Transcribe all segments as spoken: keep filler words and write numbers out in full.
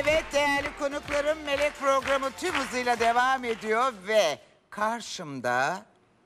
Evet değerli konuklarım, Melek programı tüm hızıyla devam ediyor ve karşımda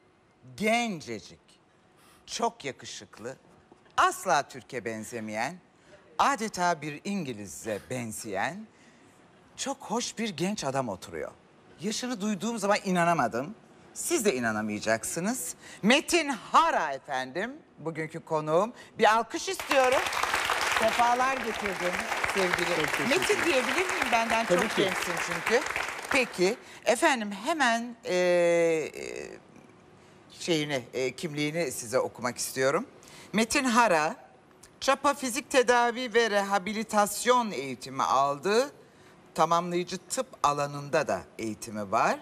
gencecik, çok yakışıklı, asla Türkiye benzemeyen, adeta bir İngiliz'e benzeyen çok hoş bir genç adam oturuyor. Yaşını duyduğum zaman inanamadım. Siz de inanamayacaksınız. Metin Hara efendim, bugünkü konuğum. Bir alkış istiyorum. Sefalar getirdin sevgili. Metin diyebilir miyim? Benden Tabii çok ki. gençsin çünkü. Peki efendim hemen e, e, şeyini, e, kimliğini size okumak istiyorum. Metin Hara, Çapa Fizik Tedavi ve Rehabilitasyon eğitimi aldı. Tamamlayıcı tıp alanında da eğitimi var.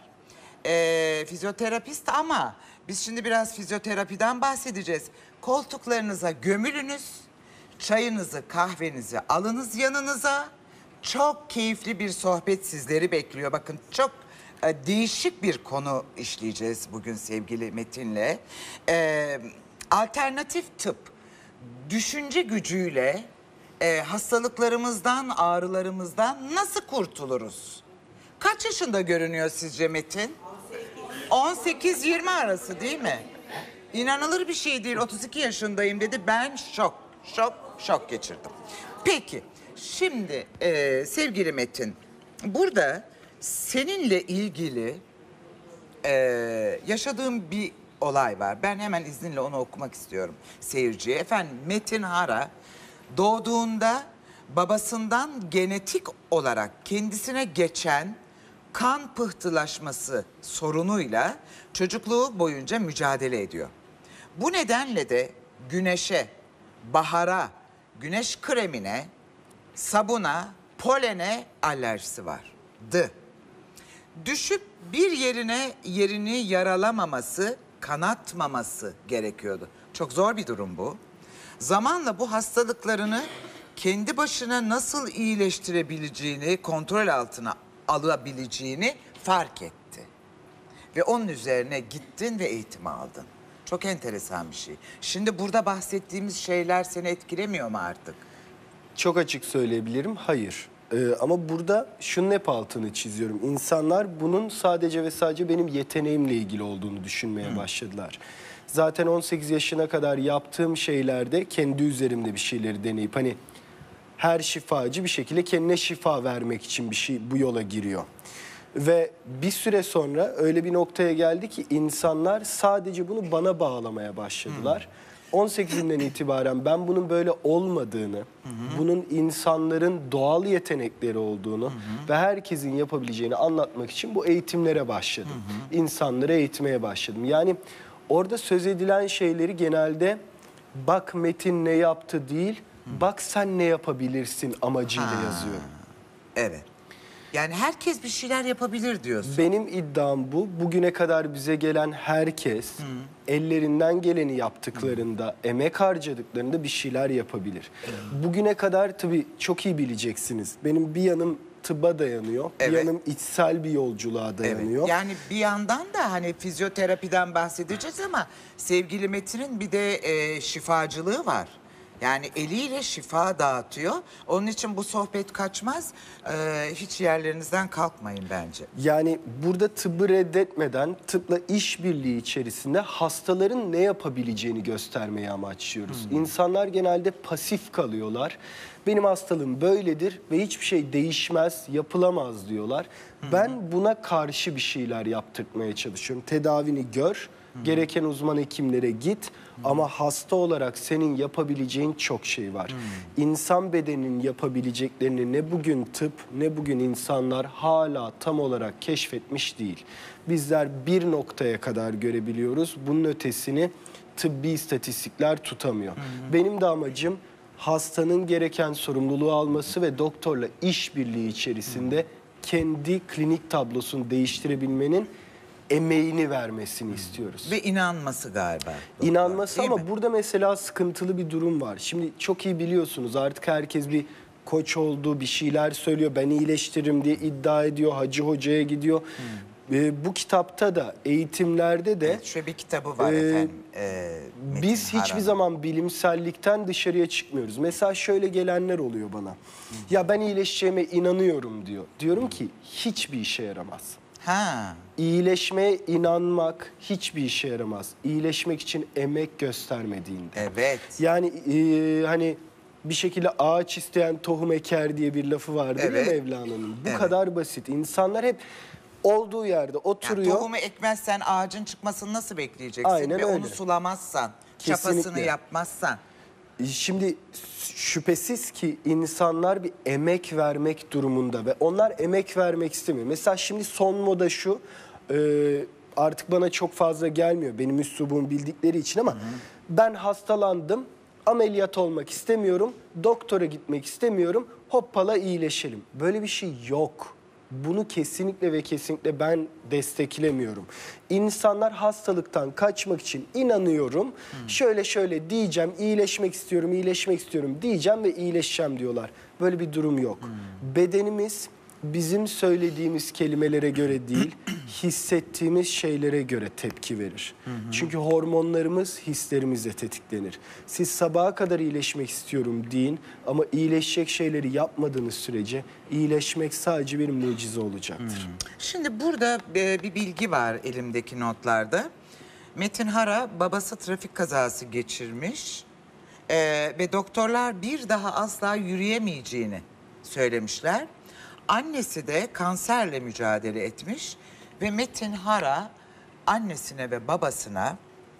Ee, fizyoterapist ama biz şimdi biraz fizyoterapiden bahsedeceğiz. Koltuklarınıza gömülünüz, çayınızı, kahvenizi alınız yanınıza. Çok keyifli bir sohbet sizleri bekliyor. Bakın çok e, değişik bir konu işleyeceğiz bugün sevgili Metin'le. Ee, alternatif tıp, düşünce gücüyle e, hastalıklarımızdan, ağrılarımızdan nasıl kurtuluruz? Kaç yaşında görünüyor sizce Metin? on sekiz yirmi arası değil mi? İnanılır bir şey değil. otuz iki yaşındayım dedi. Ben şok, şok, şok geçirdim. Peki, şimdi e, sevgili Metin, burada seninle ilgili e, yaşadığım bir olay var. Ben hemen izninle onu okumak istiyorum seyirciye. Efendim, Metin Hara doğduğunda babasından genetik olarak kendisine geçen kan pıhtılaşması sorunuyla çocukluğu boyunca mücadele ediyor. Bu nedenle de güneşe, bahara, güneş kremine, sabuna, polene alerjisi vardı. Düşüp bir yerine yerini yaralamaması, kanatmaması gerekiyordu. Çok zor bir durum bu. Zamanla bu hastalıklarını kendi başına nasıl iyileştirebileceğini, kontrol altına alabileceğini fark etti. Ve onun üzerine gittin ve eğitim aldın. Çok enteresan bir şey. Şimdi burada bahsettiğimiz şeyler seni etkilemiyor mu artık? Çok açık söyleyebilirim, hayır. Ee, ama burada şunun hep altını çiziyorum. İnsanlar bunun sadece ve sadece benim yeteneğimle ilgili olduğunu düşünmeye Hı. başladılar. Zaten on sekiz yaşına kadar yaptığım şeylerde kendi üzerimde bir şeyleri deneyip hani her şifacı bir şekilde kendine şifa vermek için bir şey bu yola giriyor. Ve bir süre sonra öyle bir noktaya geldi ki insanlar sadece bunu bana bağlamaya başladılar. Hmm. on sekizinden itibaren ben bunun böyle olmadığını, hı hı. bunun insanların doğal yetenekleri olduğunu hı hı. ve herkesin yapabileceğini anlatmak için bu eğitimlere başladım. Hı hı. İnsanları eğitmeye başladım. Yani orada söz edilen şeyleri genelde bak Metin ne yaptı değil, hı. bak sen ne yapabilirsin amacıyla ha. yazıyorum. Evet. Yani herkes bir şeyler yapabilir diyorsun. Benim iddiam bu. Bugüne kadar bize gelen herkes Hı. ellerinden geleni yaptıklarında, Hı. emek harcadıklarında bir şeyler yapabilir. Hı. Bugüne kadar tabii çok iyi bileceksiniz. Benim bir yanım tıbba dayanıyor, evet. bir yanım içsel bir yolculuğa dayanıyor. Evet. Yani bir yandan da hani fizyoterapiden bahsedeceğiz ama sevgili Metin'in bir de e, şifacılığı var. Yani eliyle şifa dağıtıyor. Onun için bu sohbet kaçmaz. Ee, hiç yerlerinizden kalkmayın bence. Yani burada tıbbı reddetmeden tıpla işbirliği içerisinde hastaların ne yapabileceğini göstermeyi amaçlıyoruz. Hmm. İnsanlar genelde pasif kalıyorlar. Benim hastalığım böyledir ve hiçbir şey değişmez, yapılamaz diyorlar. Hmm. Ben buna karşı bir şeyler yaptırmaya çalışıyorum. Tedavini gör. Hmm. Gereken uzman hekimlere git hmm. ama hasta olarak senin yapabileceğin çok şey var. Hmm. İnsan bedeninin yapabileceklerini ne bugün tıp ne bugün insanlar hala tam olarak keşfetmiş değil. Bizler bir noktaya kadar görebiliyoruz. Bunun ötesini tıbbi istatistikler tutamıyor. Hmm. Benim de amacım hastanın gereken sorumluluğu alması ve doktorla işbirliği içerisinde hmm. kendi klinik tablosunu değiştirebilmenin emeğini vermesini hmm. istiyoruz. Ve inanması galiba. Doktor, İnanması ama mi? burada mesela sıkıntılı bir durum var. Şimdi çok iyi biliyorsunuz artık herkes bir koç oldu, bir şeyler söylüyor. Ben iyileştiririm diye iddia ediyor, hacı hocaya gidiyor. Hmm. e, bu kitapta da, eğitimlerde de Evet, şöyle bir kitabı var Ee, efendim. e, Metin biz hiçbir Hara'nın. zaman bilimsellikten dışarıya çıkmıyoruz. Mesela şöyle gelenler oluyor bana. Ya ben iyileşeceğime inanıyorum diyor. Diyorum ki hiçbir işe yaramaz. Ha. İyileşmeye inanmak hiçbir işe yaramaz. İyileşmek için emek göstermediğinde. Evet. Yani e, hani bir şekilde ağaç isteyen tohum eker diye bir lafı vardır Evet. ya Mevlana'nın. Bu Evet. kadar basit. İnsanlar hep olduğu yerde Yani oturuyor. tohumu ekmezsen ağacın çıkmasını nasıl bekleyeceksin? Aynen Ve onu öyle. sulamazsan, Kesinlikle. çapasını yapmazsan. Şimdi şüphesiz ki insanlar bir emek vermek durumunda ve onlar emek vermek istemiyor. Mesela şimdi son moda şu, e, artık bana çok fazla gelmiyor benim üslubumu bildikleri için ama hı hı. ben hastalandım, ameliyat olmak istemiyorum, doktora gitmek istemiyorum, hoppala iyileşelim. Böyle bir şey yok. Bunu kesinlikle ve kesinlikle ben desteklemiyorum. İnsanlar hastalıktan kaçmak için inanıyorum. Hmm. Şöyle şöyle diyeceğim, iyileşmek istiyorum, iyileşmek istiyorum diyeceğim ve iyileşeceğim diyorlar. Böyle bir durum yok. Hmm. Bedenimiz bizim söylediğimiz kelimelere göre değil, hissettiğimiz şeylere göre tepki verir. Hı hı. Çünkü hormonlarımız hislerimizle tetiklenir. Siz sabaha kadar iyileşmek istiyorum deyin ama iyileşecek şeyleri yapmadığınız sürece iyileşmek sadece bir mucize olacaktır. Hı. Şimdi burada e, bir bilgi var elimdeki notlarda. Metin Hara babası trafik kazası geçirmiş e, ve doktorlar bir daha asla yürüyemeyeceğini söylemişler. Annesi de kanserle mücadele etmiş ve Metin Hara annesine ve babasına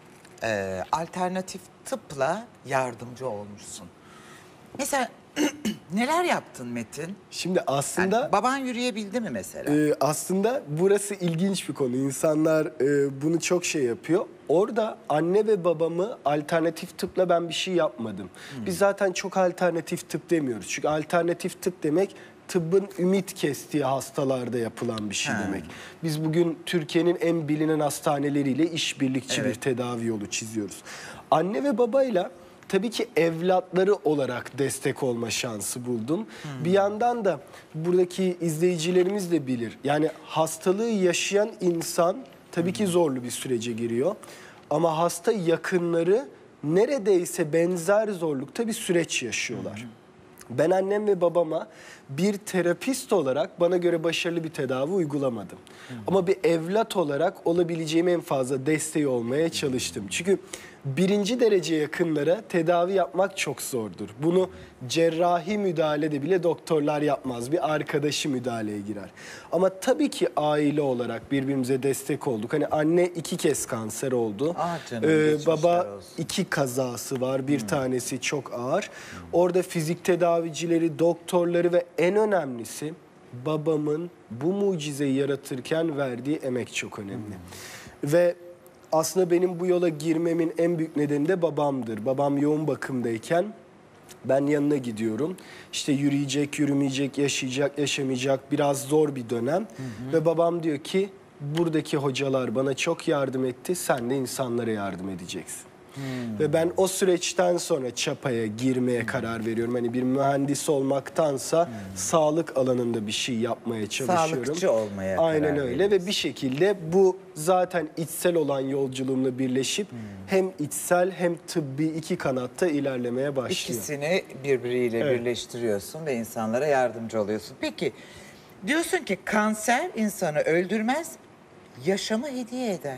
e, alternatif tıpla yardımcı olmuşsun. Mesela neler yaptın Metin? Şimdi aslında... Yani baban yürüyebildi mi mesela? E, aslında burası ilginç bir konu. İnsanlar e, bunu çok şey yapıyor. Orada anne ve babamı alternatif tıpla ben bir şey yapmadım. Hmm. Biz zaten çok alternatif tıp demiyoruz. Çünkü alternatif tıp demek tıbbın ümit kestiği hastalarda yapılan bir şey ha. demek. Biz bugün Türkiye'nin en bilinen hastaneleriyle işbirlikçi evet. bir tedavi yolu çiziyoruz. Anne ve babayla tabii ki evlatları olarak destek olma şansı buldum. Hmm. Bir yandan da buradaki izleyicilerimiz de bilir. Yani hastalığı yaşayan insan tabii ki zorlu bir sürece giriyor. Ama hasta yakınları neredeyse benzer zorlukta bir süreç yaşıyorlar. Hmm. Ben annem ve babama bir terapist olarak bana göre başarılı bir tedavi uygulamadım. Hı. Ama bir evlat olarak olabileceğim en fazla desteği olmaya çalıştım. Çünkü birinci derece yakınlara tedavi yapmak çok zordur. Bunu cerrahi müdahalede bile doktorlar yapmaz. Bir arkadaşı müdahaleye girer. Ama tabii ki aile olarak birbirimize destek olduk. Hani anne iki kez kanser oldu. Ah canım, ee, baba iki kazası var. Bir hmm. tanesi çok ağır. Hmm. Orada fizik tedavicileri, doktorları ve en önemlisi babamın bu mucizeyi yaratırken verdiği emek çok önemli. Hmm. Ve aslında benim bu yola girmemin en büyük nedeni de babamdır. Babam yoğun bakımdayken ben yanına gidiyorum. İşte yürüyecek, yürümeyecek, yaşayacak, yaşamayacak biraz zor bir dönem. Hı hı. Ve babam diyor ki buradaki hocalar bana çok yardım etti. Sen de insanlara yardım edeceksin. Hmm. Ve ben o süreçten sonra çapaya girmeye hmm. karar veriyorum. Hani bir mühendis olmaktansa hmm. sağlık alanında bir şey yapmaya çalışıyorum. Sağlıkçı olmaya Aynen karar öyle ve bir şekilde bu zaten içsel olan yolculuğumla birleşip hmm. hem içsel hem tıbbi iki kanatta ilerlemeye başlıyor. İkisini birbiriyle evet. birleştiriyorsun ve insanlara yardımcı oluyorsun. Peki diyorsun ki kanser insanı öldürmez, yaşamı hediye eder.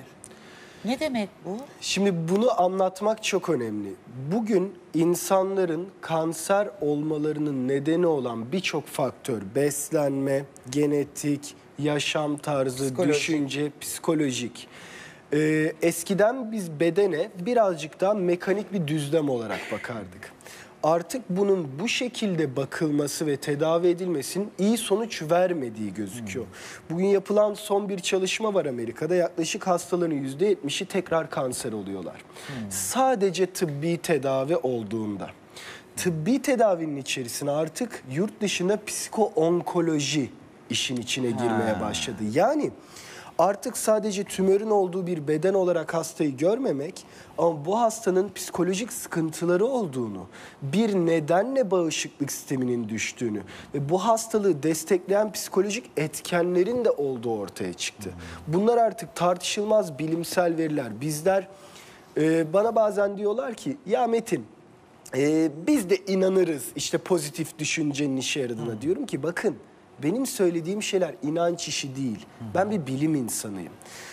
Ne demek bu? Şimdi bunu anlatmak çok önemli. Bugün insanların kanser olmalarının nedeni olan birçok faktör, beslenme, genetik, yaşam tarzı, psikolojik. düşünce, psikolojik. Ee, eskiden biz bedene birazcık daha mekanik bir düzlem olarak bakardık. Artık bunun bu şekilde bakılması ve tedavi edilmesinin iyi sonuç vermediği gözüküyor. Hmm. Bugün yapılan son bir çalışma var Amerika'da. Yaklaşık hastaların yüzde yetmişi tekrar kanser oluyorlar. Hmm. Sadece tıbbi tedavi olduğunda. Tıbbi tedavinin içerisine artık yurt dışında psiko-onkoloji işin içine girmeye ha. başladı. Yani Artık sadece tümörün olduğu bir beden olarak hastayı görmemek ama bu hastanın psikolojik sıkıntıları olduğunu, bir nedenle bağışıklık sisteminin düştüğünü ve bu hastalığı destekleyen psikolojik etkenlerin de olduğu ortaya çıktı. Bunlar artık tartışılmaz bilimsel veriler. Bizler e, bana bazen diyorlar ki ya Metin, Ee, biz de inanırız işte pozitif düşüncenin işe yaradığına. Hmm. Diyorum ki bakın benim söylediğim şeyler inanç işi değil. Hmm. Ben bir bilim insanıyım.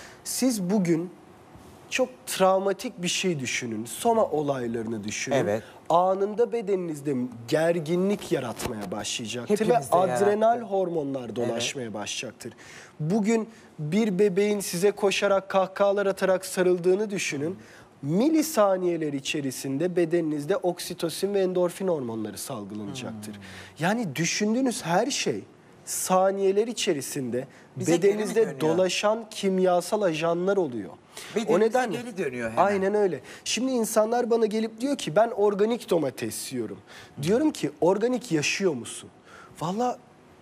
Siz bugün çok travmatik bir şey düşünün. Soma olaylarını düşünün. Evet. Anında bedeninizde gerginlik yaratmaya başlayacaktır. Hepimizde ve adrenal yarattı. Hormonlar dolaşmaya evet. başlayacaktır. Bugün bir bebeğin size koşarak kahkahalar atarak sarıldığını düşünün. Hmm. Milisaniyeler içerisinde bedeninizde oksitosin ve endorfin hormonları salgılanacaktır. Hmm. Yani düşündüğünüz her şey saniyeler içerisinde bize bedeninizde dolaşan kimyasal ajanlar oluyor. Bedenimize o nedenle geri dönüyor hemen. Aynen öyle. Şimdi insanlar bana gelip diyor ki ben organik domates yiyorum. Hmm. Diyorum ki organik yaşıyor musun? Vallahi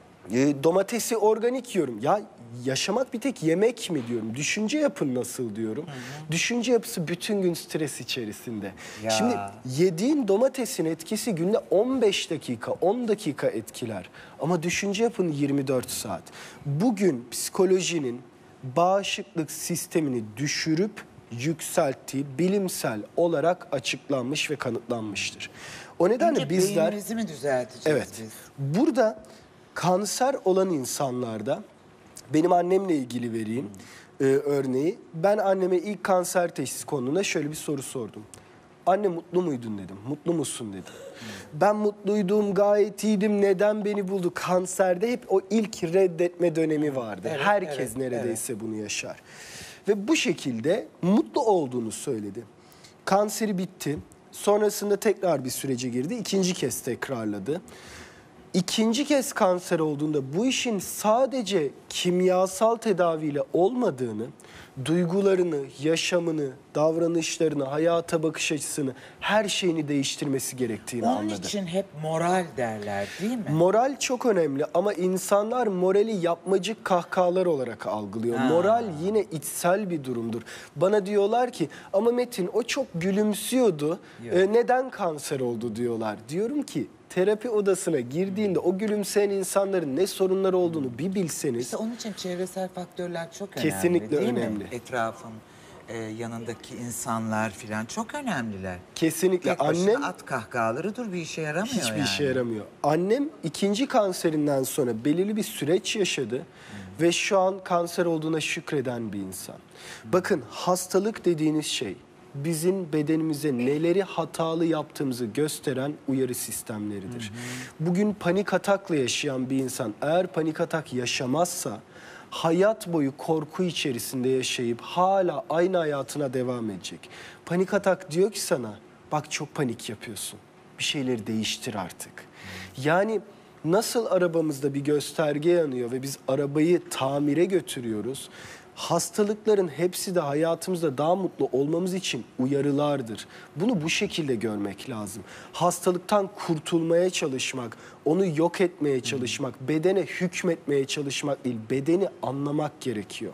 e, domatesi organik yiyorum. Ya yaşamak bir tek yemek mi diyorum. Düşünce yapın nasıl diyorum. Hı hı. Düşünce yapısı bütün gün stres içerisinde. Ya. Şimdi yediğin domatesin etkisi günde on beş dakika, on dakika etkiler. Ama düşünce yapın yirmi dört saat. Bugün psikolojinin bağışıklık sistemini düşürüp yükselttiği bilimsel olarak açıklanmış ve kanıtlanmıştır. O nedenle Önce bizler... beynimizi mi düzelteceğiz evet, biz? Burada kanser olan insanlarda... Benim annemle ilgili vereyim e, örneği. Ben anneme ilk kanser teşhisi konduğunda şöyle bir soru sordum. Anne mutlu muydun dedim. Mutlu musun dedim. Ben mutluydum, gayet iyiydim. Neden beni buldu? Kanserde hep o ilk reddetme dönemi vardı. Evet, Herkes evet, neredeyse evet. bunu yaşar. Ve bu şekilde mutlu olduğunu söyledi. Kanseri bitti. Sonrasında tekrar bir sürece girdi. İkinci kez tekrarladı. İkinci kez kanser olduğunda bu işin sadece kimyasal tedaviyle olmadığını, duygularını, yaşamını, davranışlarını, hayata bakış açısını, her şeyini değiştirmesi gerektiğini Onun anladı. Onun için hep moral derler değil mi? Moral çok önemli ama insanlar morali yapmacık kahkahalar olarak algılıyor. Ha. Moral yine içsel bir durumdur. Bana diyorlar ki ama Metin o çok gülümsüyordu, e, neden kanser oldu diyorlar. Diyorum ki terapi odasına girdiğinde o gülümseyen insanların ne sorunları olduğunu bir bilseniz... İşte onun için çevresel faktörler çok önemli. Kesinlikle değil önemli. Mi? Etrafın e, yanındaki insanlar filan çok önemliler. Kesinlikle. Tek Annem at kahkahalarıdır, bir işe yaramıyor hiçbir yani. işe yaramıyor. Annem ikinci kanserinden sonra belirli bir süreç yaşadı. Hmm. Ve şu an kanser olduğuna şükreden bir insan. Hmm. Bakın hastalık dediğiniz şey... bizim bedenimize neleri hatalı yaptığımızı gösteren uyarı sistemleridir. Hı hı. Bugün panik atakla yaşayan bir insan eğer panik atak yaşamazsa hayat boyu korku içerisinde yaşayıp hala aynı hayatına devam edecek. Panik atak diyor ki sana bak çok panik yapıyorsun. Bir şeyleri değiştir artık. Hı. Yani nasıl arabamızda bir gösterge yanıyor ve biz arabayı tamire götürüyoruz. Hastalıkların hepsi de hayatımızda daha mutlu olmamız için uyarılardır. Bunu bu şekilde görmek lazım. Hastalıktan kurtulmaya çalışmak, onu yok etmeye çalışmak, bedene hükmetmeye çalışmak değil, bedeni anlamak gerekiyor.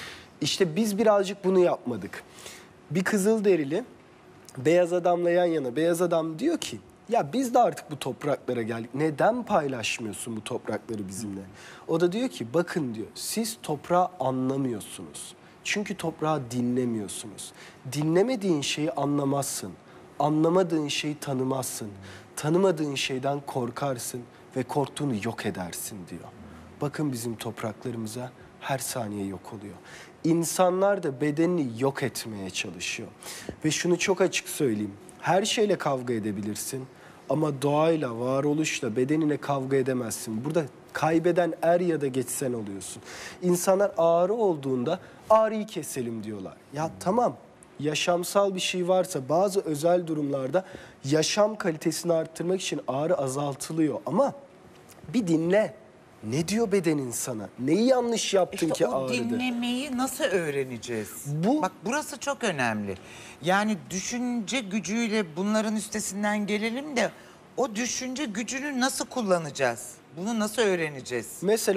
İşte biz birazcık bunu yapmadık. Bir Kızılderili beyaz adamla yan yana, beyaz adam diyor ki, ya biz de artık bu topraklara geldik. Neden paylaşmıyorsun bu toprakları bizimle? O da diyor ki bakın diyor siz toprağı anlamıyorsunuz. Çünkü toprağı dinlemiyorsunuz. Dinlemediğin şeyi anlamazsın. Anlamadığın şeyi tanımazsın. Tanımadığın şeyden korkarsın ve korktuğunu yok edersin diyor. Bakın bizim topraklarımıza her saniye yok oluyor. İnsanlar da bedenini yok etmeye çalışıyor. Ve şunu çok açık söyleyeyim. Her şeyle kavga edebilirsin. Ama doğayla, varoluşla, bedenine kavga edemezsin. Burada kaybeden er ya da geç sen oluyorsun. İnsanlar ağrı olduğunda ağrıyı keselim diyorlar. Ya tamam, yaşamsal bir şey varsa bazı özel durumlarda yaşam kalitesini arttırmak için ağrı azaltılıyor. Ama bir dinle. Ne diyor bedenin sana? Neyi yanlış yaptın işte ki İşte ağrıdı? o dinlemeyi nasıl öğreneceğiz? Bu... Bak burası çok önemli. Yani düşünce gücüyle bunların üstesinden gelelim de o düşünce gücünü nasıl kullanacağız? Bunu nasıl öğreneceğiz? Mesela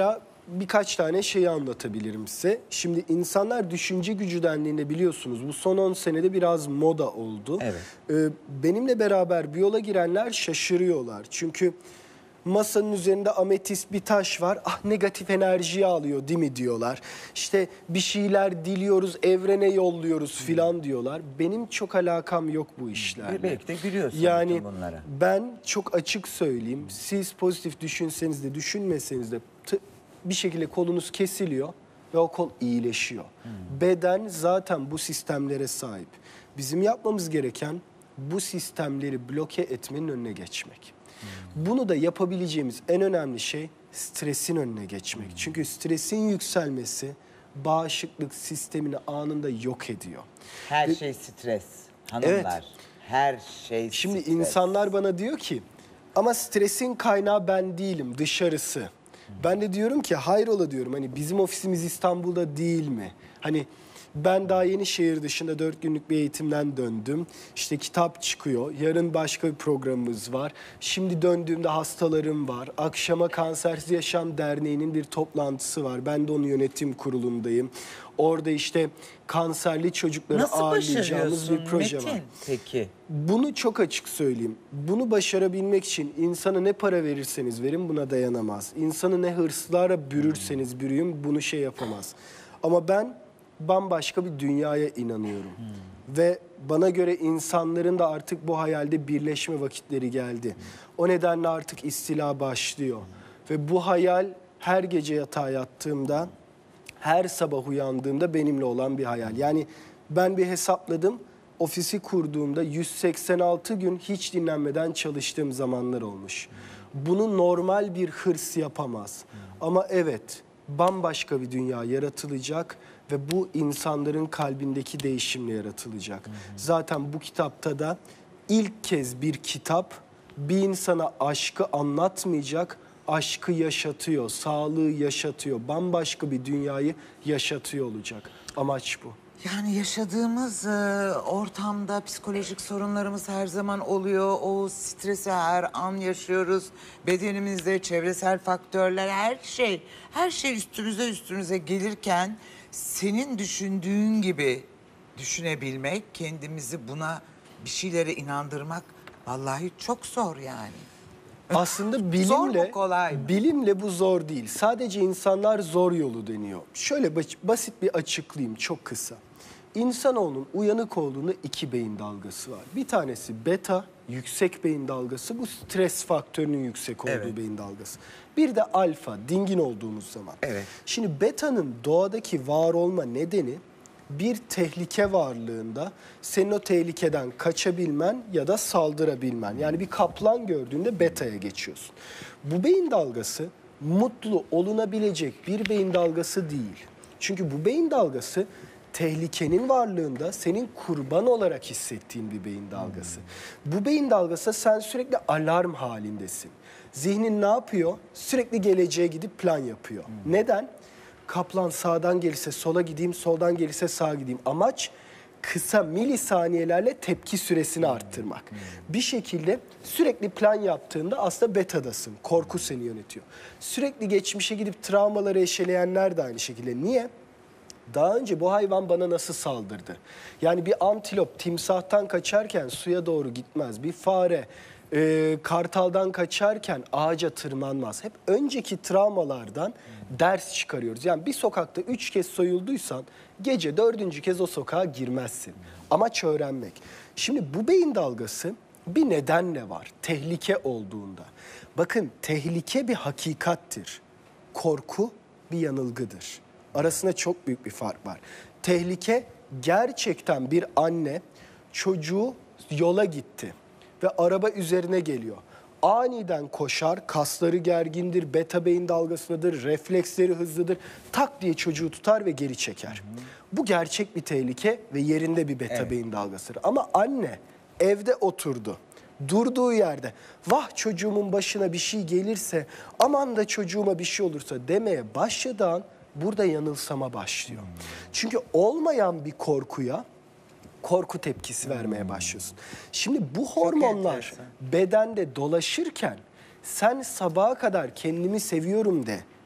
birkaç tane şeyi anlatabilirim size. Şimdi insanlar düşünce gücü dendiğinde biliyorsunuz bu son on senede biraz moda oldu. Evet. Ee, benimle beraber bir yola girenler şaşırıyorlar. Çünkü masanın üzerinde ametist bir taş var. Ah, negatif enerjiyi alıyor değil mi diyorlar. İşte bir şeyler diliyoruz, evrene yolluyoruz filan diyorlar. Benim çok alakam yok bu işlerle. Belki de gülüyorsun Yani bütün bunlara. ben çok açık söyleyeyim. Siz pozitif düşünseniz de düşünmeseniz de t- bir şekilde kolunuz kesiliyor ve o kol iyileşiyor. Beden zaten bu sistemlere sahip. Bizim yapmamız gereken bu sistemleri bloke etmenin önüne geçmek. Bunu da yapabileceğimiz en önemli şey stresin önüne geçmek. Çünkü stresin yükselmesi bağışıklık sistemini anında yok ediyor. Her Ve- şey stres hanımlar. Evet. Her şey Şimdi stres. insanlar bana diyor ki ama stresin kaynağı ben değilim, dışarısı. Ben de diyorum ki hayrola diyorum, hani bizim ofisimiz İstanbul'da değil mi? Hani ben daha yeni şehir dışında dört günlük bir eğitimden döndüm. İşte kitap çıkıyor. Yarın başka bir programımız var. Şimdi döndüğümde hastalarım var. Akşama Kansersiz Yaşam Derneği'nin bir toplantısı var. Ben de onun yönetim kurulundayım. Orada işte kanserli çocukları Nasıl ağırlayacağımız başarıyorsun bir proje Metin var. peki? Bunu çok açık söyleyeyim. Bunu başarabilmek için insana ne para verirseniz verin buna dayanamaz. İnsanı ne hırslara bürürseniz bürüyün bunu şey yapamaz. Ama ben bambaşka bir dünyaya inanıyorum. Ve bana göre insanların da artık bu hayalde birleşme vakitleri geldi. O nedenle artık istila başlıyor. Ve bu hayal her gece yatağa yattığımda, her sabah uyandığımda benimle olan bir hayal. Yani ben bir hesapladım. Ofisi kurduğumda yüz seksen altı gün hiç dinlenmeden çalıştığım zamanlar olmuş. Bunu normal bir hırs yapamaz. Ama evet, bambaşka bir dünya yaratılacak ve bu insanların kalbindeki değişimle yaratılacak. Zaten bu kitapta da ilk kez bir kitap bir insana aşkı anlatmayacak, aşkı yaşatıyor, sağlığı yaşatıyor, bambaşka bir dünyayı yaşatıyor olacak. Amaç bu. Yani yaşadığımız e, ortamda psikolojik sorunlarımız her zaman oluyor. O stresi her an yaşıyoruz. Bedenimizde çevresel faktörler, her şey, her şey üstümüze üstümüze gelirken senin düşündüğün gibi düşünebilmek, kendimizi buna bir şeylere inandırmak vallahi çok zor yani. Aslında Zor mu, bilimle kolay mı? bilimle bu zor değil. Sadece insanlar zor yolu deniyor. Şöyle baş- basit bir açıklayayım çok kısa. İnsanoğlunun uyanık olduğunda iki beyin dalgası var. Bir tanesi beta, yüksek beyin dalgası. Bu stres faktörünün yüksek olduğu Evet. beyin dalgası. Bir de alfa, dingin olduğumuz zaman. Evet. Şimdi beta'nın doğadaki var olma nedeni bir tehlike varlığında senin o tehlikeden kaçabilmen ya da saldırabilmen. Yani bir kaplan gördüğünde beta'ya geçiyorsun. Bu beyin dalgası mutlu olunabilecek bir beyin dalgası değil. Çünkü bu beyin dalgası tehlikenin varlığında senin kurban olarak hissettiğin bir beyin dalgası. Bu beyin dalgası sen sürekli alarm halindesin. Zihnin ne yapıyor? Sürekli geleceğe gidip plan yapıyor. Neden? Kaplan sağdan gelirse sola gideyim, soldan gelirse sağa gideyim. Amaç kısa milisaniyelerle tepki süresini arttırmak. Bir şekilde sürekli plan yaptığında aslında betadasın. Korku seni yönetiyor. Sürekli geçmişe gidip travmaları eşeleyenler de aynı şekilde. Niye? Daha önce bu hayvan bana nasıl saldırdı? Yani bir antilop timsahtan kaçarken suya doğru gitmez. Bir fare e, kartaldan kaçarken ağaca tırmanmaz. Hep önceki travmalardan ders çıkarıyoruz. Yani bir sokakta üç kez soyulduysan gece dördüncü kez o sokağa girmezsin. Amaç öğrenmek. Şimdi bu beyin dalgası bir nedenle var. Tehlike olduğunda. Bakın tehlike bir hakikattir. Korku bir yanılgıdır. Arasında çok büyük bir fark var. Tehlike gerçekten bir anne çocuğu yola gitti ve araba üzerine geliyor. Aniden koşar, kasları gergindir, beta beyin dalgasındadır, refleksleri hızlıdır. Tak diye çocuğu tutar ve geri çeker. Bu gerçek bir tehlike ve yerinde bir beta Evet. beyin dalgasıdır. Ama anne evde oturdu. Durduğu yerde vah çocuğumun başına bir şey gelirse, aman da çocuğuma bir şey olursa demeye başladığı an burada yanılsama başlıyor. Çünkü olmayan bir korkuya korku tepkisi vermeye başlıyorsun. Şimdi bu hormonlar enteresan. bedende dolaşırken sen sabaha kadar kendimi seviyorum de,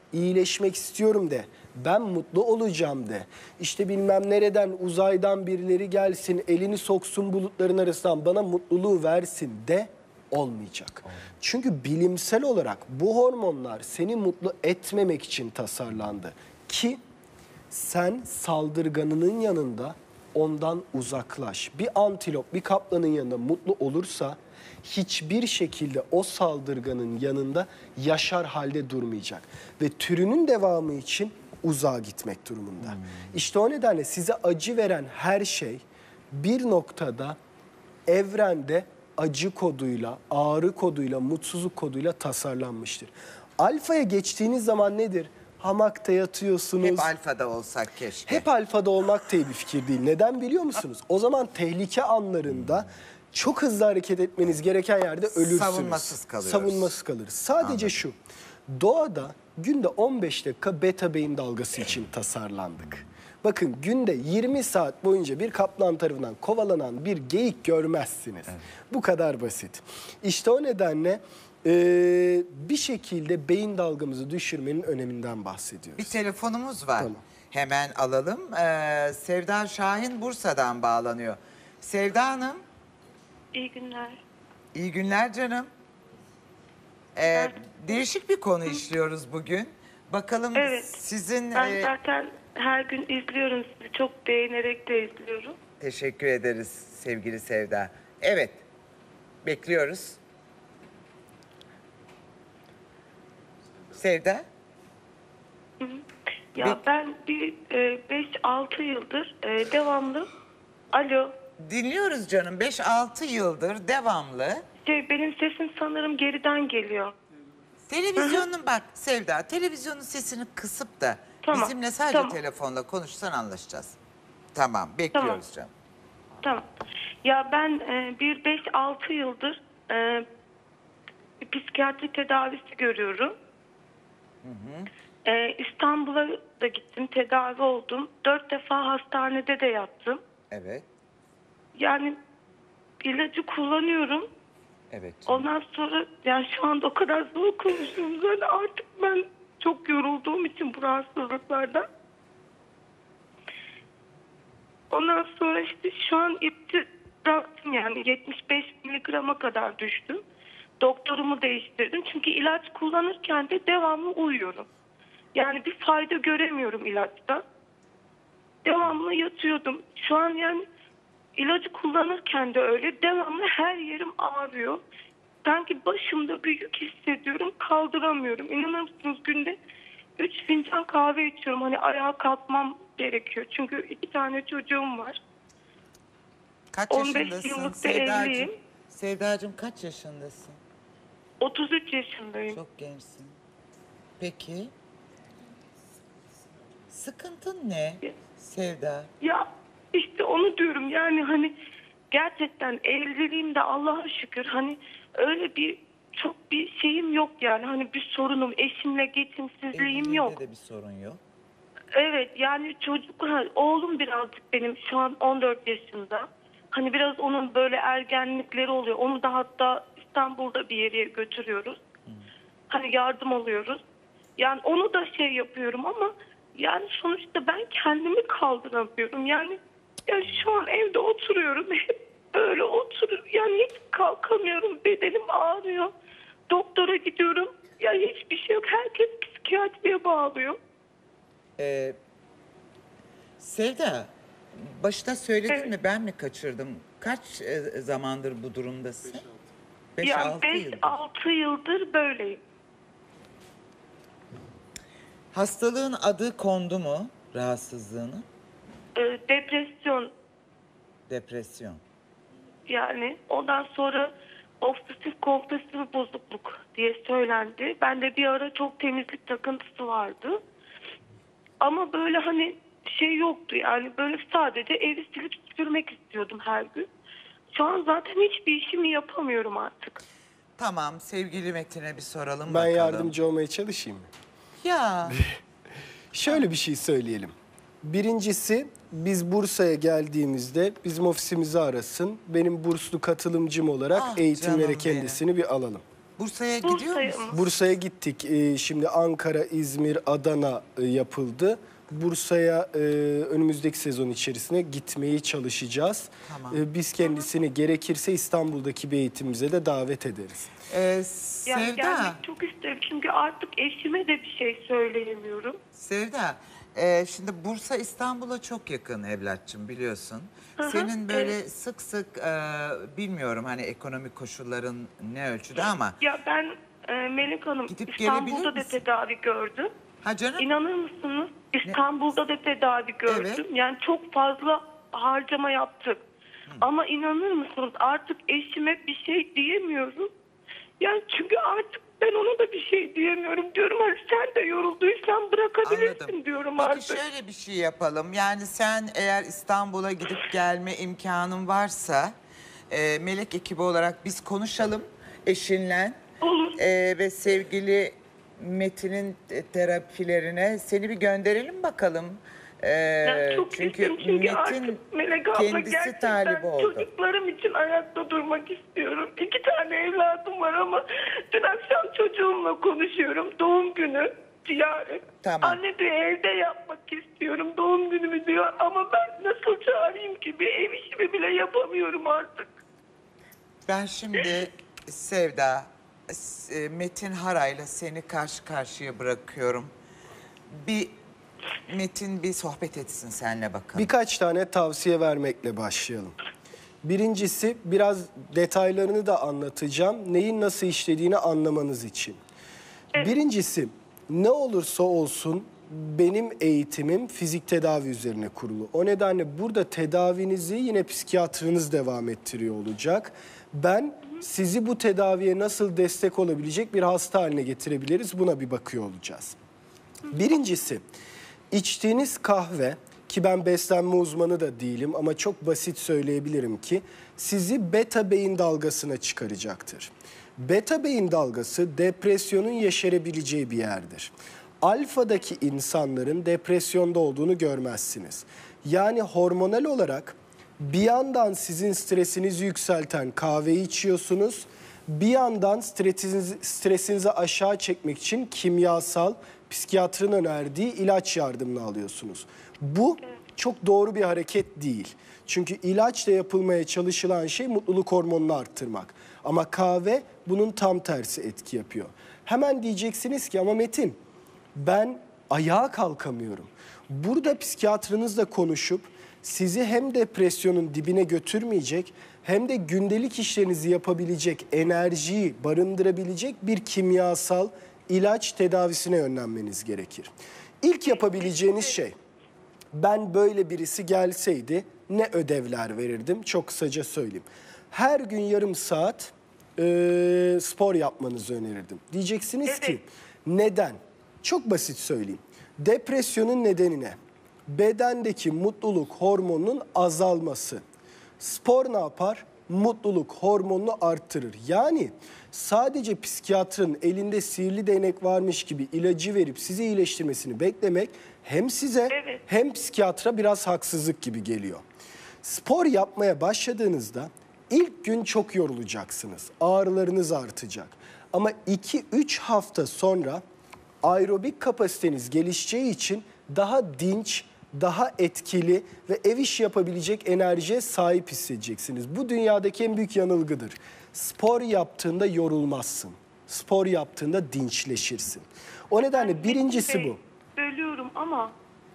İyileşmek istiyorum de. Ben mutlu olacağım de. İşte bilmem nereden uzaydan birileri gelsin, elini soksun bulutların arasından bana mutluluğu versin de olmayacak. Çünkü bilimsel olarak bu hormonlar seni mutlu etmemek için tasarlandı. Ki sen saldırganının yanında ondan uzaklaş. Bir antilop bir kaplanın yanında mutlu olursa hiçbir şekilde o saldırganın yanında yaşar halde durmayacak. Ve türünün devamı için uzağa gitmek durumunda. Hmm. İşte o nedenle size acı veren her şey bir noktada evrende acı koduyla, ağrı koduyla, mutsuzluk koduyla tasarlanmıştır. Alfaya geçtiğiniz zaman nedir? Hamakta yatıyorsunuz. Hep alfada olsak keşke. Hep alfada olmak da iyi bir fikir değil. Neden biliyor musunuz? O zaman tehlike anlarında çok hızlı hareket etmeniz gereken yerde ölürsünüz. Savunmasız kalıyoruz. Savunmasız kalırız. Sadece Anladım. şu, doğada günde on beş dakika beta beyin dalgası için tasarlandık. Bakın günde yirmi saat boyunca bir kaplan tarafından kovalanan bir geyik görmezsiniz. Evet. Bu kadar basit. İşte o nedenle Ee, bir şekilde beyin dalgamızı düşürmenin öneminden bahsediyoruz. Bir telefonumuz var. Tamam. Hemen alalım. Ee, Sevda Şahin Bursa'dan bağlanıyor. Sevda Hanım. İyi günler. İyi günler canım. Ee, değişik bir konu işliyoruz bugün. Bakalım Evet. sizin... Ben e... zaten her gün izliyorum sizi. Çok beğenerek de izliyorum. Teşekkür ederiz sevgili Sevda. Evet. Bekliyoruz. Sevda? Hı hı. Ya Be ben bir beş altı yıldır e, devamlı... Alo. Dinliyoruz canım. beş altı yıldır devamlı. Şey, benim sesim sanırım geriden geliyor. Televizyonun bak Sevda, televizyonun sesini kısıp da tamam, bizimle sadece tamam. telefonla konuşsan anlaşacağız. Tamam, bekliyoruz tamam. canım. Tamam. Ya ben e, bir beş altı yıldır e, bir psikiyatri tedavisi görüyorum. Hı hı. Ee, İstanbul'a da gittim, tedavi oldum. Dört defa hastanede de yattım. Evet. Yani ilacı kullanıyorum. Evet. Ondan sonra yani şu anda o kadar zor konuşuyorum. Yani artık ben çok yorulduğum için bu rahatsızlıklardan. Ondan sonra işte şu an ipti bıraktım yani yetmiş beş miligrama kadar düştüm. Doktorumu değiştirdim. Çünkü ilaç kullanırken de devamlı uyuyorum. Yani bir fayda göremiyorum ilaçta. Devamlı yatıyordum. Şu an yani ilacı kullanırken de öyle. Devamlı her yerim ağrıyor. Sanki başımda bir yük hissediyorum. Kaldıramıyorum. İnanır mısınız günde üç fincan kahve içiyorum. Hani ayağa kalkmam gerekiyor. Çünkü iki tane çocuğum var. Kaç on beş yaşındasın yıllık da Sevdacığım? evliyim. Sevdacığım kaç yaşındasın? otuz üç yaşındayım. Çok gençsin. Peki. Sıkıntın ne Sevda? Ya işte onu diyorum yani hani gerçekten evliliğimde Allah'a şükür hani öyle bir çok bir şeyim yok yani hani bir sorunum eşimle geçimsizliğim yok. Evliliğinde de bir sorun yok. Evet yani çocuk ha, oğlum birazcık benim şu an on dört yaşında. Hani biraz onun böyle ergenlikleri oluyor. Onu da hatta İstanbul'da bir yere götürüyoruz. Hmm. Hani yardım alıyoruz. Yani onu da şey yapıyorum ama yani sonuçta ben kendimi kaldıramıyorum. Yani, yani şu an evde oturuyorum. Hep böyle oturuyorum. Yani hiç kalkamıyorum. Bedenim ağrıyor. Doktora gidiyorum. Ya hiçbir şey yok. Herkes psikiyatriye bağlıyor. Ee, Sevda, başta söyledin Evet. mi ben mi kaçırdım? Kaç e, zamandır bu durumdasın? beş Yani beş yıldır. altı yıldır böyleyim. Hastalığın adı kondu mu rahatsızlığının? Ee, depresyon. Depresyon. Yani ondan sonra obsesif kompulsif bozukluk diye söylendi. Bende bir ara çok temizlik takıntısı vardı. Ama böyle hani şey yoktu yani böyle sadece evi silip süpürmek istiyordum her gün. Şu an zaten hiçbir işimi yapamıyorum artık. Tamam, sevgili Metin'e bir soralım Ben bakalım. yardımcı olmaya çalışayım mı? Ya. Şöyle bir şey söyleyelim. Birincisi biz Bursa'ya geldiğimizde bizim ofisimizi arasın. Benim burslu katılımcım olarak Ah, eğitimlere canım kendisini bir alalım. Bursa'ya gidiyor Bursa'ya musun? mı? Bursa'ya gittik. Ee, şimdi Ankara, İzmir, Adana e, yapıldı. Bursa'ya e, önümüzdeki sezon içerisine gitmeyi çalışacağız. Tamam. E, biz kendisini gerekirse İstanbul'daki bir eğitimimize de davet ederiz. Ee, Yani Sevda, gelmek çok isterim çünkü artık eşime de bir şey söyleyemiyorum. Sevda, e, şimdi Bursa İstanbul'a çok yakın evlatçım biliyorsun. hı, Senin böyle evet. sık sık e, bilmiyorum hani ekonomik koşulların ne ölçüde ama Ya ben e, Melek Hanım Gidip İstanbul'da gelebilir da misin? tedavi gördüm. ha canım İnanır mısınız? İstanbul'da da tedavi gördüm. Evet. Yani çok fazla harcama yaptık. Ama inanır mısınız artık eşime bir şey diyemiyorum. Yani çünkü artık ben ona da bir şey diyemiyorum diyorum. Hani sen de yorulduysan bırakabilirsin anladım. diyorum Peki artık. şöyle bir şey yapalım. Yani sen eğer İstanbul'a gidip gelme imkanın varsa e, Melek ekibi olarak biz konuşalım eşinle. Olur. E, ve sevgili Metin'in te- terapilerine seni bir gönderelim bakalım. E, Yani çok çünkü istedim çünkü Metin artık Melek abla kendisi gerçekten talip oldu. çocuklarım için ayakta durmak istiyorum. İki tane evladım var ama dün akşam çocuğumla konuşuyorum. Doğum günü yarın. Tamam. Anne diyor evde yapmak istiyorum doğum günümü diyor. Ama ben nasıl çağırayım ki bir ev işimi bile yapamıyorum artık. Ben şimdi Sevda, e, Metin Hara'yla seni karşı karşıya bırakıyorum. Bir Metin bir sohbet etsin seninle bakalım. Birkaç tane tavsiye vermekle başlayalım. Birincisi biraz detaylarını da anlatacağım. Neyin nasıl işlediğini anlamanız için. Birincisi ne olursa olsun benim eğitimim fizik tedavi üzerine kurulu. O nedenle burada tedavinizi yine psikiyatrınız devam ettiriyor olacak. Ben sizi bu tedaviye nasıl destek olabilecek bir hasta haline getirebiliriz buna bir bakıyor olacağız. Birincisi içtiğiniz kahve ki ben beslenme uzmanı da değilim ama çok basit söyleyebilirim ki sizi beta beyin dalgasına çıkaracaktır. Beta beyin dalgası depresyonun yeşerebileceği bir yerdir. Alfadaki insanların depresyonda olduğunu görmezsiniz. Yani hormonal olarak bir yandan sizin stresinizi yükselten kahveyi içiyorsunuz. Bir yandan stresinizi, stresinizi aşağı çekmek için kimyasal, psikiyatrın önerdiği ilaç yardımını alıyorsunuz. Bu çok doğru bir hareket değil. Çünkü ilaçla yapılmaya çalışılan şey mutluluk hormonunu arttırmak. Ama kahve bunun tam tersi etki yapıyor. Hemen diyeceksiniz ki ama Metin ben ayağa kalkamıyorum. Burada psikiyatrınızla konuşup sizi hem depresyonun dibine götürmeyecek hem de gündelik işlerinizi yapabilecek, enerjiyi barındırabilecek bir kimyasal ilaç tedavisine yönlenmeniz gerekir. İlk yapabileceğiniz şey, ben böyle birisi gelseydi ne ödevler verirdim? Çok kısaca söyleyeyim. Her gün yarım saat e, spor yapmanızı önerirdim. Diyeceksiniz Evet. ki neden? Çok basit söyleyeyim. Depresyonun nedeni ne? Bedendeki mutluluk hormonunun azalması. Spor ne yapar? Mutluluk hormonunu arttırır. Yani sadece psikiyatrın elinde sihirli değnek varmış gibi ilacı verip sizi iyileştirmesini beklemek hem size Evet. hem psikiyatra biraz haksızlık gibi geliyor. Spor yapmaya başladığınızda ilk gün çok yorulacaksınız. Ağrılarınız artacak. Ama iki üç hafta sonra aerobik kapasiteniz gelişeceği için daha dinç, daha etkili ve ev işi yapabilecek enerjiye sahip hissedeceksiniz. Bu dünyadaki en büyük yanılgıdır. Spor yaptığında yorulmazsın. Spor yaptığında dinçleşirsin. O nedenle birincisi bu. Bölüyorum ama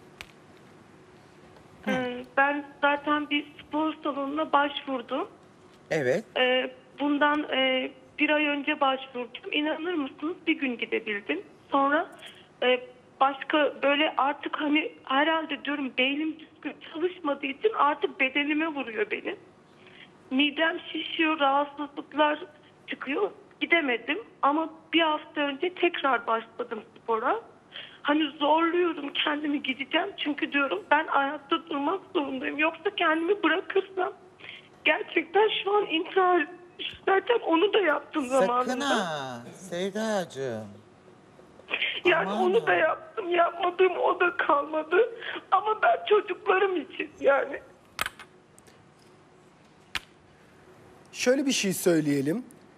e, ben zaten bir spor salonuna başvurdum. Evet. E, bundan e, bir ay önce başvurdum. İnanır mısınız bir gün gidebildim. Sonra e, başka böyle artık hani herhalde diyorum beynim düzgün çalışmadığı için artık bedenime vuruyor benim. Midem şişiyor, rahatsızlıklar çıkıyor. Gidemedim ama bir hafta önce tekrar başladım spora. Hani zorluyorum kendimi gideceğim çünkü diyorum ben ayakta durmak zorundayım. Yoksa kendimi bırakırsam gerçekten şu an intihar, zaten onu da yaptım Sakın zamanında. ha Sevdacığım. Yani Aman onu da ha. yaptım, yapmadığım o da kalmadı. Ama ben çocuklarım için yani. Şöyle bir şey söyleyelim.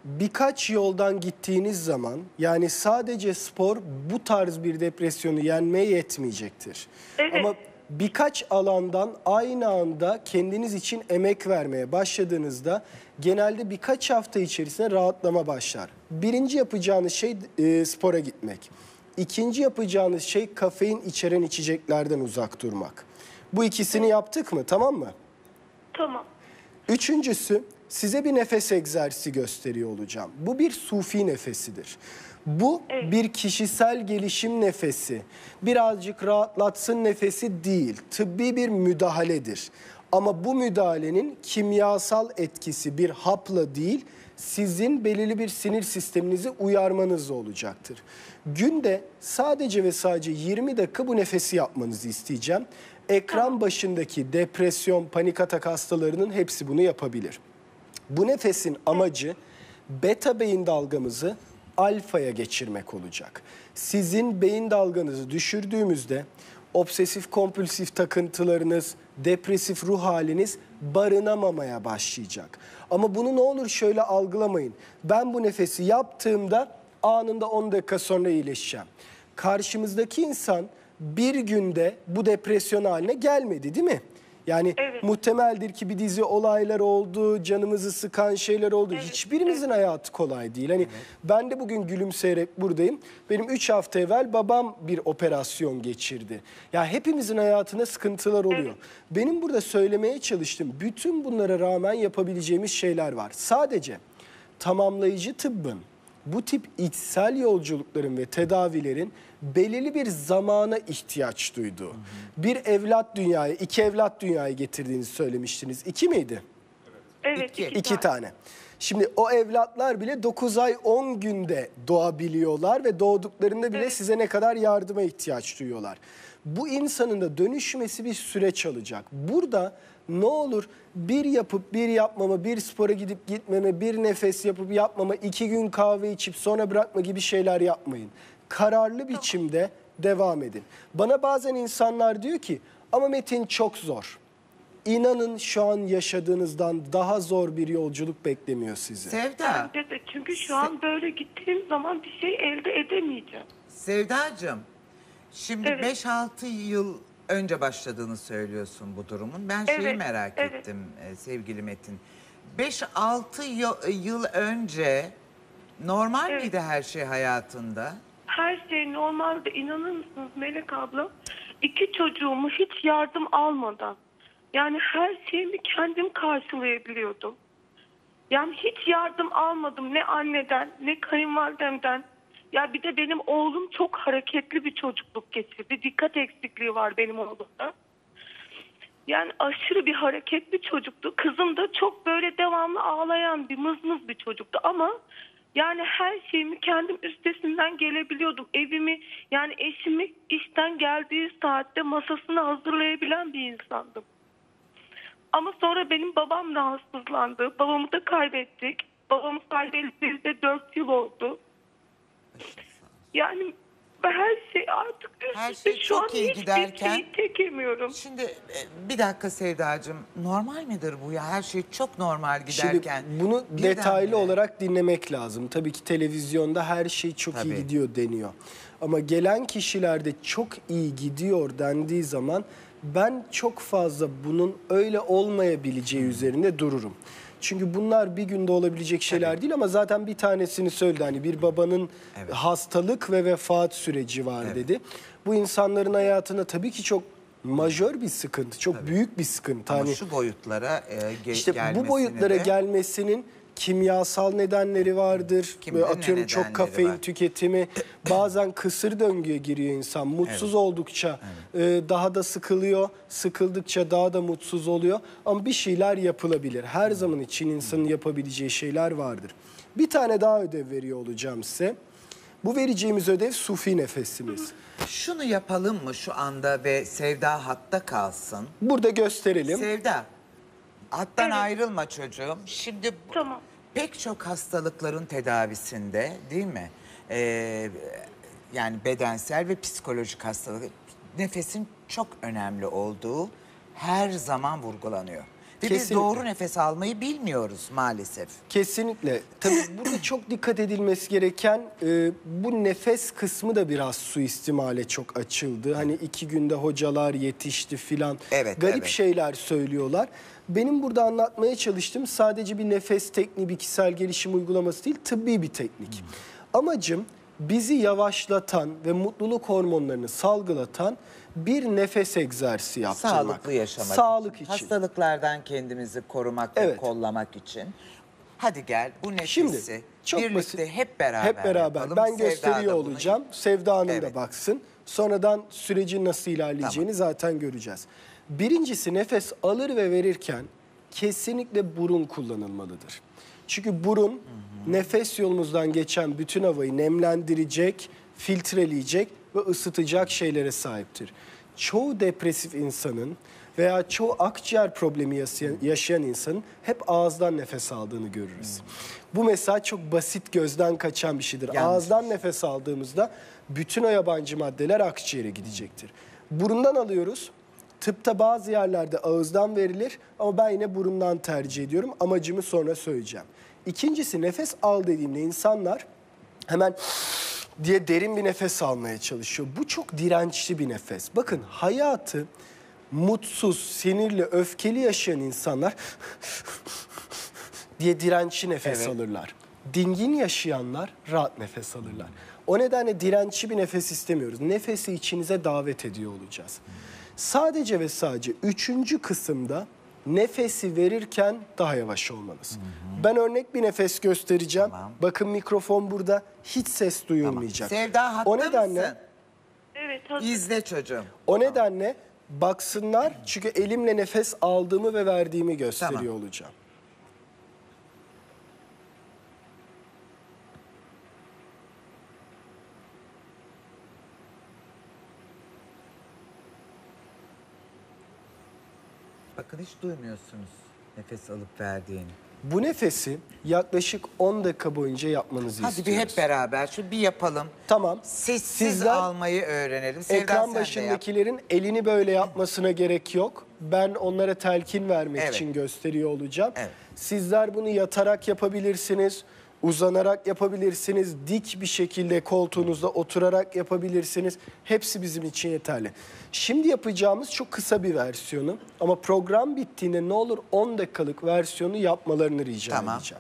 birkaç yoldan gittiğiniz zaman, yani sadece spor bu tarz bir depresyonu yenmeye yetmeyecektir. Evet. Ama birkaç alandan aynı anda kendiniz için emek vermeye başladığınızda genelde birkaç hafta içerisinde rahatlama başlar. Birinci yapacağınız şey e, spora gitmek. İkinci yapacağınız şey kafein içeren içeceklerden uzak durmak. Bu ikisini yaptık mı, tamam mı? Tamam. Üçüncüsü, size bir nefes egzersizi gösteriyor olacağım. Bu bir sufi nefesidir. Bu Evet. bir kişisel gelişim nefesi, birazcık rahatlatsın nefesi değil, tıbbi bir müdahaledir. Ama bu müdahalenin kimyasal etkisi bir hapla değil, sizin belirli bir sinir sisteminizi uyarmanızla olacaktır. Günde sadece ve sadece yirmi dakika bu nefesi yapmanızı isteyeceğim. Ekran başındaki depresyon, panik atak hastalarının hepsi bunu yapabilir. Bu nefesin amacı beta beyin dalgamızı alfaya geçirmek olacak. Sizin beyin dalganızı düşürdüğümüzde obsesif kompulsif takıntılarınız, depresif ruh haliniz barınamamaya başlayacak. Ama bunu ne olur şöyle algılamayın. Ben bu nefesi yaptığımda anında on dakika sonra iyileşeceğim. Karşımızdaki insan bir günde bu depresyon haline gelmedi, değil mi? Yani Evet. muhtemeldir ki bir dizi olaylar oldu, canımızı sıkan şeyler oldu. Evet, Hiçbirimizin hayatı kolay değil. Hani ben de bugün gülümseyerek buradayım. Benim üç hafta evvel babam bir operasyon geçirdi. Ya hepimizin hayatında sıkıntılar oluyor. Evet. Benim burada söylemeye çalıştığım bütün bunlara rağmen yapabileceğimiz şeyler var. Sadece tamamlayıcı tıbbın, bu tip içsel yolculukların ve tedavilerin belirli bir zamana ihtiyaç duyduğu. Hı hı. Bir evlat dünyaya, iki evlat dünyaya getirdiğinizi söylemiştiniz. İki miydi? Evet. İki. iki İki tane. Şimdi o evlatlar bile dokuz ay on günde doğabiliyorlar ve doğduklarında bile Evet. size ne kadar yardıma ihtiyaç duyuyorlar. Bu insanın da dönüşmesi bir süreç alacak. Burada ne olur bir yapıp bir yapmama, bir spora gidip gitmeme, bir nefes yapıp yapmama, iki gün kahve içip sonra bırakma gibi şeyler yapmayın. Kararlı biçimde devam edin. Bana bazen insanlar diyor ki ama Metin çok zor. İnanın şu an yaşadığınızdan daha zor bir yolculuk beklemiyor sizi. Sevda, Bence de, çünkü şu an böyle gittiğim zaman bir şey elde edemeyeceğim. Sevdacığım, şimdi Evet. beş altı yıl önce başladığını söylüyorsun bu durumun. Ben şeyi Evet, merak evet. ettim e, sevgili Metin. beş altı yıl önce normal Evet. miydi her şey hayatında? Her şey normalde, inanır mısınız Melek abla? İki çocuğumu hiç yardım almadan, yani her şeyimi kendim karşılayabiliyordum. Yani hiç yardım almadım ne anneden ne kayınvalidemden. Ya bir de benim oğlum çok hareketli bir çocukluk geçirdi. Dikkat eksikliği var benim oğlumda. Yani aşırı bir hareketli çocuktu. Kızım da çok böyle devamlı ağlayan bir mızmız bir çocuktu ama yani her şeyimi kendim üstesinden gelebiliyordum. Evimi, yani eşimi işten geldiği saatte masasını hazırlayabilen bir insandım. Ama sonra benim babam rahatsızlandı. Babamı da kaybettik. Babamı kaybettiğimizde dört yıl oldu. Yani her şey artık üst Her üste şey şu çok an iyi hiçbir giderken- şeyi çekemiyorum. Şimdi e, bir dakika Sevdacığım, normal midir bu ya? Her şey çok normal Şimdi giderken. bunu birdenbire- detaylı olarak dinlemek lazım. Tabii ki televizyonda her şey çok Tabii. iyi gidiyor deniyor. Ama gelen kişilerde çok iyi gidiyor dendiği zaman ben çok fazla bunun öyle olmayabileceği üzerinde dururum. Çünkü bunlar bir günde olabilecek şeyler Tabii. değil ama zaten bir tanesini söyledi. Hani bir babanın Evet. hastalık ve vefat süreci var Evet. dedi. Bu insanların hayatında tabii ki çok majör bir sıkıntı, çok büyük bir sıkıntı. Ama Hani şu boyutlara e, ge- işte gelmesini bu boyutlara de- gelmesinin kimyasal nedenleri vardır. Kim Böyle bilir ne atıyorum çok nedenleri kafein var. tüketimi. Bazen kısır döngüye giriyor insan. Mutsuz Evet. oldukça e, daha da sıkılıyor. Sıkıldıkça daha da mutsuz oluyor. Ama bir şeyler yapılabilir. Her zaman için insanın yapabileceği şeyler vardır. Bir tane daha ödev veriyor olacağım size. Bu vereceğimiz ödev sufi nefesimiz. Şunu yapalım mı şu anda ve Sevda hatta kalsın? Burada gösterelim. Sevda, hattan Evet. ayrılma çocuğum. Şimdi bu- Tamam. pek çok hastalıkların tedavisinde değil mi? Ee, yani bedensel ve psikolojik hastalık, nefesin çok önemli olduğu her zaman vurgulanıyor. Ve biz Kesinlikle. doğru nefes almayı bilmiyoruz maalesef. Kesinlikle. Tabii burada çok dikkat edilmesi gereken e, bu nefes kısmı da biraz suistimale çok açıldı. Hani iki günde hocalar yetişti filan. Evet, Garip evet. şeyler söylüyorlar. Benim burada anlatmaya çalıştığım sadece bir nefes tekniği, bir kişisel gelişim uygulaması değil, tıbbi bir teknik. Amacım bizi yavaşlatan ve mutluluk hormonlarını salgılatan bir nefes egzersizi yaptırmak. Sağlıklı yaşamak Sağlık için. Hastalıklardan kendimizi korumak ve Evet. kollamak için. Hadi gel bu nefesi Şimdi çok birlikte basit. hep beraber Hep beraber. yapalım. Ben Sevda gösteriyor da bunu- olacağım. Sevda Hanım Evet. da baksın. Sonradan sürecin nasıl ilerleyeceğini zaten göreceğiz. Birincisi nefes alır ve verirken kesinlikle burun kullanılmalıdır. Çünkü burun nefes yolumuzdan geçen bütün havayı nemlendirecek, filtreleyecek ve ısıtacak şeylere sahiptir. Çoğu depresif insanın veya çoğu akciğer problemi yaşayan, yaşayan insanın hep ağızdan nefes aldığını görürüz. Bu mesela çok basit, gözden kaçan bir şeydir. Yanlış. Ağızdan nefes aldığımızda bütün o yabancı maddeler akciğere gidecektir. Burundan alıyoruz. Tıpta bazı yerlerde ağızdan verilir ama ben yine burundan tercih ediyorum. Amacımı sonra söyleyeceğim. İkincisi, nefes al dediğimde insanlar hemen diye derin bir nefes almaya çalışıyor. Bu çok dirençli bir nefes. Bakın, hayatı mutsuz, sinirli, öfkeli yaşayan insanlar diye dirençli nefes Evet. alırlar. Dingin yaşayanlar rahat nefes alırlar. O nedenle dirençli bir nefes istemiyoruz. Nefesi içinize davet ediyor olacağız. Sadece ve sadece üçüncü kısımda nefesi verirken daha yavaş olmanız. Ben örnek bir nefes göstereceğim. Tamam. Bakın, mikrofon burada, hiç ses duyulmayacak. Sevda hatta O nedenle mısın? Evet, hazır. İzle çocuğum. o nedenle baksınlar, çünkü elimle nefes aldığımı ve verdiğimi gösteriyor Tamam. olacağım. Bakın hiç duymuyorsunuz nefes alıp verdiğini. Bu nefesi yaklaşık on dakika boyunca yapmanızı Hadi bir istiyoruz. hep beraber şu bir yapalım. Tamam. Sessiz Sizler almayı öğrenelim. Sevda, ekran sen de yap. başındakilerin elini böyle yapmasına gerek yok. Ben onlara telkin vermek Evet. için gösteriyor olacağım. Evet. Sizler bunu yatarak yapabilirsiniz, uzanarak yapabilirsiniz, dik bir şekilde koltuğunuzda oturarak yapabilirsiniz. Hepsi bizim için yeterli. Şimdi yapacağımız çok kısa bir versiyonu, ama program bittiğinde ne olur on dakikalık versiyonu yapmalarını rica Tamam. edeceğim.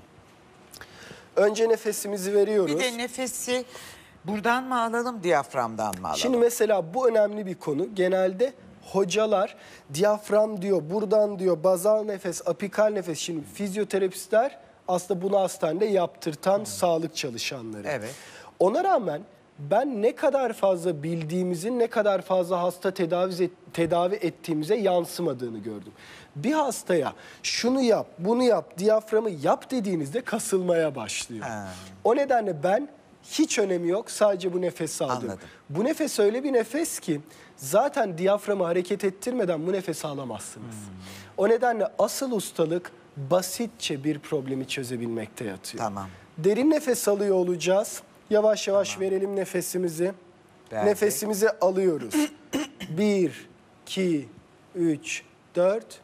Önce nefesimizi veriyoruz. Bir de nefesi buradan mı alalım, diyaframdan mı alalım? Şimdi mesela bu önemli bir konu. Genelde hocalar diyafram diyor, buradan diyor, bazal nefes, apikal nefes. Şimdi fizyoterapistler aslında bunu hastanede yaptırtan sağlık çalışanları. Evet. Ona rağmen ben ne kadar fazla bildiğimizin ne kadar fazla hasta tedavi, tedavi ettiğimize yansımadığını gördüm. Bir hastaya şunu yap, bunu yap, diyaframı yap dediğinizde kasılmaya başlıyor. Ha. O nedenle ben, hiç önemi yok, sadece bu nefesi aldım. Anladım. Bu nefes öyle bir nefes ki zaten diyaframı hareket ettirmeden bu nefesi alamazsınız. O nedenle asıl ustalık basitçe bir problemi çözebilmekte yatıyor. Tamam. Derin nefes alıyor olacağız. Yavaş yavaş verelim nefesimizi. Verdik. Nefesimizi alıyoruz. Bir, iki, üç, dört.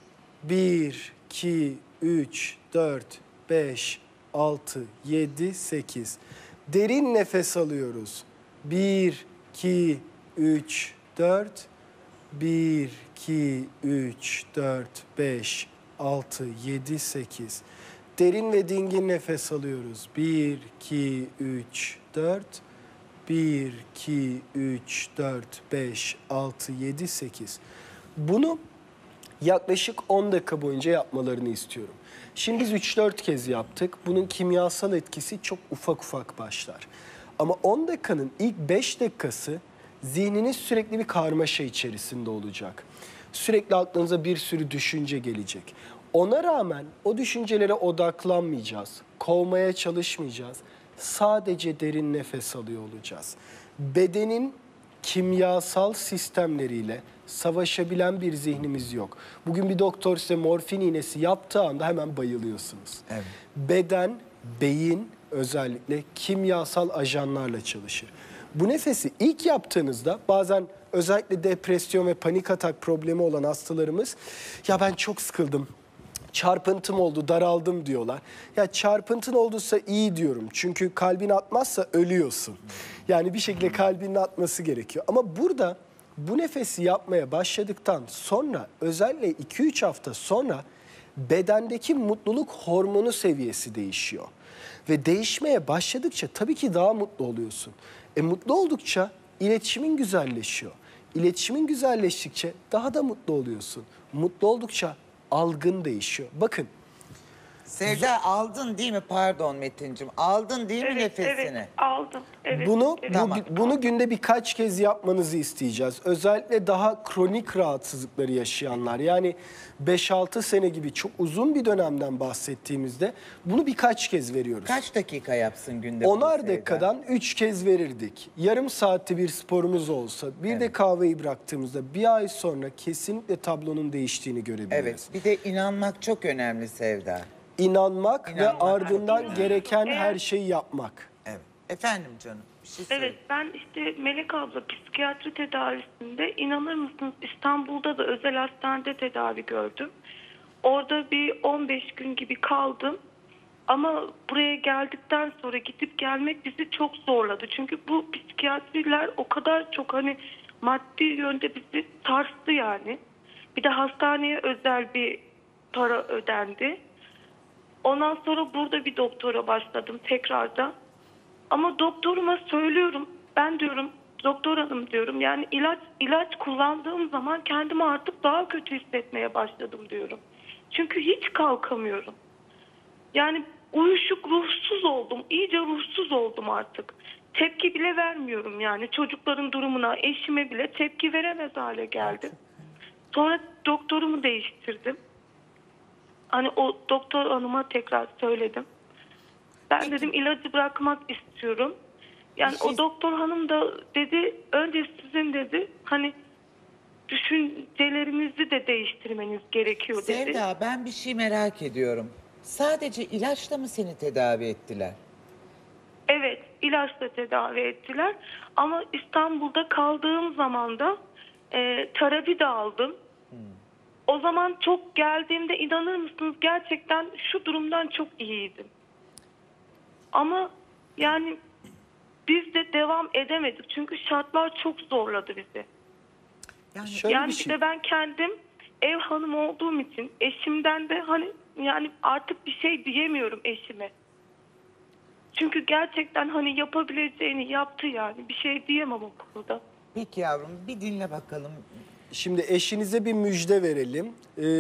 Bir, iki, üç, dört, beş, altı, yedi, sekiz. Derin nefes alıyoruz. Bir, iki, üç, dört. Bir, iki, üç, dört, beş, altı, yedi, sekiz. Derin ve dingin nefes alıyoruz. Bir, iki, üç, dört. Bir, iki, üç, dört, beş, altı, yedi, sekiz. Bunu yaklaşık on dakika boyunca yapmalarını istiyorum. Şimdi biz üç dört kez yaptık. Bunun kimyasal etkisi çok ufak ufak başlar. Ama on dakikanın ilk beş dakikası zihniniz sürekli bir karmaşa içerisinde olacak. Sürekli aklınıza bir sürü düşünce gelecek. Ona rağmen o düşüncelere odaklanmayacağız. Kovmaya çalışmayacağız. Sadece derin nefes alıyor olacağız. Bedenin kimyasal sistemleriyle savaşabilen bir zihnimiz yok. Bugün bir doktor size morfin iğnesi yaptığı anda hemen bayılıyorsunuz. Evet. Beden, beyin özellikle kimyasal ajanlarla çalışır. Bu nefesi ilk yaptığınızda bazen özellikle depresyon ve panik atak problemi olan hastalarımız ya ben çok sıkıldım, çarpıntım oldu, daraldım diyorlar. Ya çarpıntın olduysa iyi diyorum. Çünkü kalbin atmazsa ölüyorsun. Yani bir şekilde kalbinin atması gerekiyor. Ama burada bu nefesi yapmaya başladıktan sonra özellikle iki üç hafta sonra bedendeki mutluluk hormonu seviyesi değişiyor. Ve değişmeye başladıkça tabii ki daha mutlu oluyorsun. E mutlu oldukça iletişimin güzelleşiyor. İletişimin güzelleştikçe daha da mutlu oluyorsun. Mutlu oldukça algın değişiyor. Bakın. Sevda aldın değil mi? Pardon Metin'cim. Aldın değil mi Evet, nefesini? evet aldım. Evet, Bunu evet. bu- Tamam. bunu günde birkaç kez yapmanızı isteyeceğiz. Özellikle daha kronik rahatsızlıkları yaşayanlar, yani beş altı sene gibi çok uzun bir dönemden bahsettiğimizde bunu birkaç kez veriyoruz. Kaç dakika yapsın günde bunu Onar Sevda? dakikadan üç kez verirdik. Yarım saatte bir sporumuz olsa, bir de kahveyi bıraktığımızda bir ay sonra kesinlikle tablonun değiştiğini görebiliriz. Evet. Bir de inanmak çok önemli Sevda. İnanmak, ve İnanmak. ardından gereken Evet. her şeyi yapmak. Evet. Efendim canım. Bir şey söyle. Evet, ben işte Melek abla psikiyatri tedavisinde, inanır mısınız, İstanbul'da da özel hastanede tedavi gördüm. Orada bir on beş gün gibi kaldım. Ama buraya geldikten sonra gidip gelmek bizi çok zorladı. Çünkü bu psikiyatriler o kadar çok hani maddi yönde bizi sarstı yani. Bir de hastaneye özel bir para ödendi. Ondan sonra burada bir doktora başladım tekrardan. Ama doktoruma söylüyorum, ben diyorum doktor hanım diyorum, yani ilaç ilaç kullandığım zaman kendimi artık daha kötü hissetmeye başladım diyorum. Çünkü hiç kalkamıyorum. Yani uyuşuk, ruhsuz oldum, iyice ruhsuz oldum artık. Tepki bile vermiyorum yani, çocukların durumuna, eşime bile tepki veremez hale geldim. Sonra doktorumu değiştirdim. Hani o doktor hanıma tekrar söyledim. Ben dedim ilacı bırakmak istiyorum. Yani Bir şey- o doktor hanım da dedi, önce sizin dedi hani düşüncelerinizi de değiştirmeniz gerekiyor dedi. Sevda, ben bir şey merak ediyorum. Sadece ilaçla mı seni tedavi ettiler? Evet, ilaçla tedavi ettiler. Ama İstanbul'da kaldığım zaman da e, terapi de aldım. Hmm. O zaman çok geldiğimde, inanır mısınız, gerçekten şu durumdan çok iyiydim. Ama yani biz de devam edemedik. Çünkü şartlar çok zorladı bizi. Yani Şöyle yani bir bir şey. de ben kendim ev hanımı olduğum için eşimden de hani yani artık bir şey diyemiyorum eşime. Çünkü gerçekten hani yapabileceğini yaptı yani. Bir şey diyemem o konuda. peki yavrum, bir dinle bakalım. Şimdi eşinize bir müjde verelim.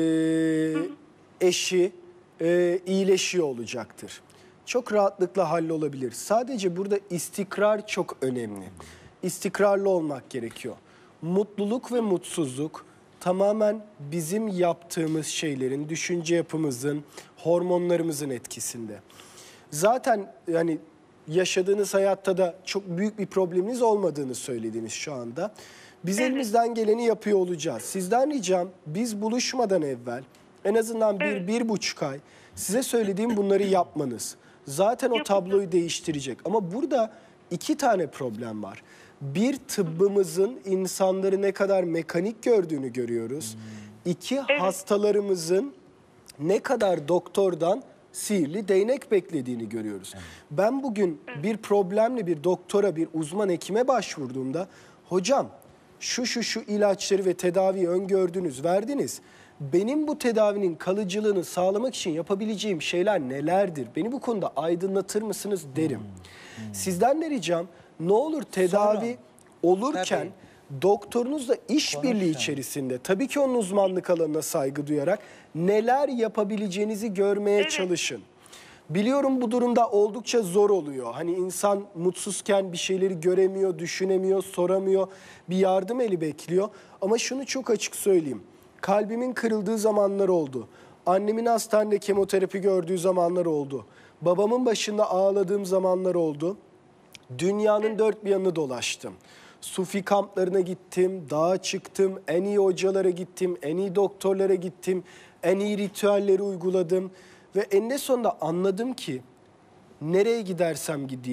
Ee, eşi e, iyileşiyor olacaktır. Çok rahatlıkla hallolabilir. Sadece burada istikrar çok önemli. İstikrarlı olmak gerekiyor. Mutluluk ve mutsuzluk tamamen bizim yaptığımız şeylerin, düşünce yapımızın, hormonlarımızın etkisinde. Zaten yani yaşadığınız hayatta da çok büyük bir probleminiz olmadığını söylediniz şu anda. Biz Evet. elimizden geleni yapıyor olacağız. Sizden ricam, biz buluşmadan evvel en azından bir, Evet. bir buçuk ay size söylediğim bunları yapmanız. Zaten o Yapacağım. tabloyu değiştirecek. Ama burada iki tane problem var. Bir, tıbbımızın insanları ne kadar mekanik gördüğünü görüyoruz. İki, hastalarımızın ne kadar doktordan sihirli değnek beklediğini görüyoruz. Ben bugün bir problemle bir doktora, bir uzman hekime başvurduğumda, hocam şu şu şu ilaçları ve tedaviyi öngördünüz, verdiniz. Benim bu tedavinin kalıcılığını sağlamak için yapabileceğim şeyler nelerdir? Beni bu konuda aydınlatır mısınız derim. Sizden de ricam, ne olur tedavi olurken Tabii. doktorunuzla işbirliği Konuşun. içerisinde, tabii ki onun uzmanlık alanına saygı duyarak neler yapabileceğinizi görmeye Evet. çalışın. Biliyorum bu durumda oldukça zor oluyor. Hani insan mutsuzken bir şeyleri göremiyor, düşünemiyor, soramıyor. Bir yardım eli bekliyor. Ama şunu çok açık söyleyeyim. Kalbimin kırıldığı zamanlar oldu. Annemin hastanede kemoterapi gördüğü zamanlar oldu. Babamın başında ağladığım zamanlar oldu. Dünyanın dört bir yanını dolaştım. Sufi kamplarına gittim, dağa çıktım, en iyi hocalara gittim, en iyi doktorlara gittim, en iyi ritüelleri uyguladım. Ve eninde sonunda anladım ki nereye gidersem gideyim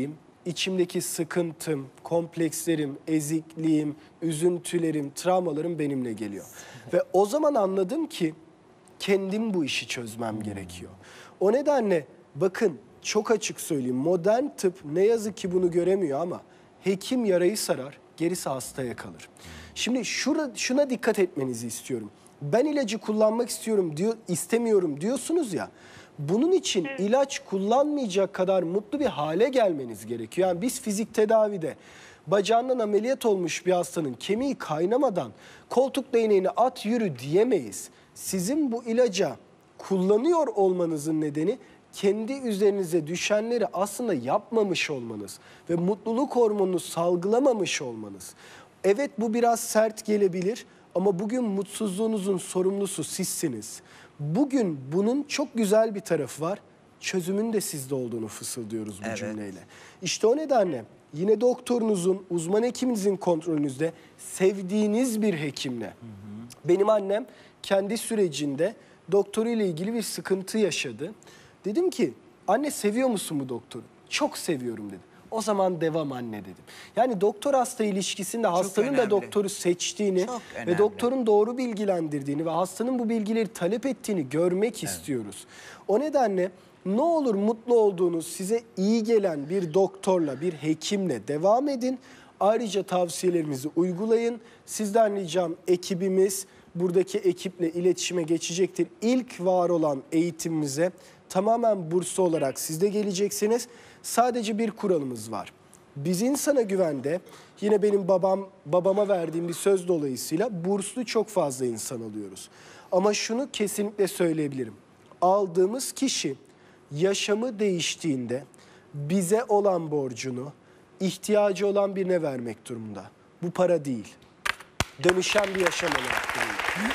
içimdeki sıkıntım, komplekslerim, ezikliğim, üzüntülerim, travmalarım benimle geliyor. Ve o zaman anladım ki kendim bu işi çözmem gerekiyor. O nedenle bakın çok açık söyleyeyim, modern tıp ne yazık ki bunu göremiyor ama hekim yarayı sarar, gerisi hastaya kalır. Şimdi şura, şuna dikkat etmenizi istiyorum. Ben ilacı kullanmak istiyorum diyor, istemiyorum diyorsunuz ya. Bunun için ilaç kullanmayacak kadar mutlu bir hale gelmeniz gerekiyor. Yani biz fizik tedavide bacağından ameliyat olmuş bir hastanın kemiği kaynamadan koltuk değneğini at yürü diyemeyiz. Sizin bu ilaca kullanıyor olmanızın nedeni kendi üzerinize düşenleri aslında yapmamış olmanız ve mutluluk hormonunu salgılamamış olmanız. Evet, bu biraz sert gelebilir ama bugün mutsuzluğunuzun sorumlusu sizsiniz. Bugün bunun çok güzel bir tarafı var. Çözümün de sizde olduğunu fısıldıyoruz bu Evet. cümleyle. İşte o nedenle yine doktorunuzun, uzman hekiminizin kontrolünüzde sevdiğiniz bir hekimle. Hı hı. Benim annem kendi sürecinde doktoruyla ilgili bir sıkıntı yaşadı. Dedim ki anne seviyor musun bu doktoru? Çok seviyorum dedi. O zaman devam anne dedim. Yani doktor hasta ilişkisinde hastanın önemli. da doktoru seçtiğini Çok ve önemli. doktorun doğru bilgilendirdiğini ve hastanın bu bilgileri talep ettiğini görmek evet. istiyoruz. O nedenle ne olur mutlu olduğunuz, size iyi gelen bir doktorla, bir hekimle devam edin. Ayrıca tavsiyelerimizi uygulayın. Sizden ricam ekibimiz buradaki ekiple iletişime geçecektir. İlk var olan eğitimimize tamamen burslu olarak siz de geleceksiniz. Sadece bir kuralımız var. Biz insana güvende, yine benim babam babama verdiğim bir söz dolayısıyla burslu çok fazla insan alıyoruz. Ama şunu kesinlikle söyleyebilirim. Aldığımız kişi yaşamı değiştiğinde bize olan borcunu ihtiyacı olan birine vermek durumunda. Bu para değil. Dönüşen bir yaşam olarak değil.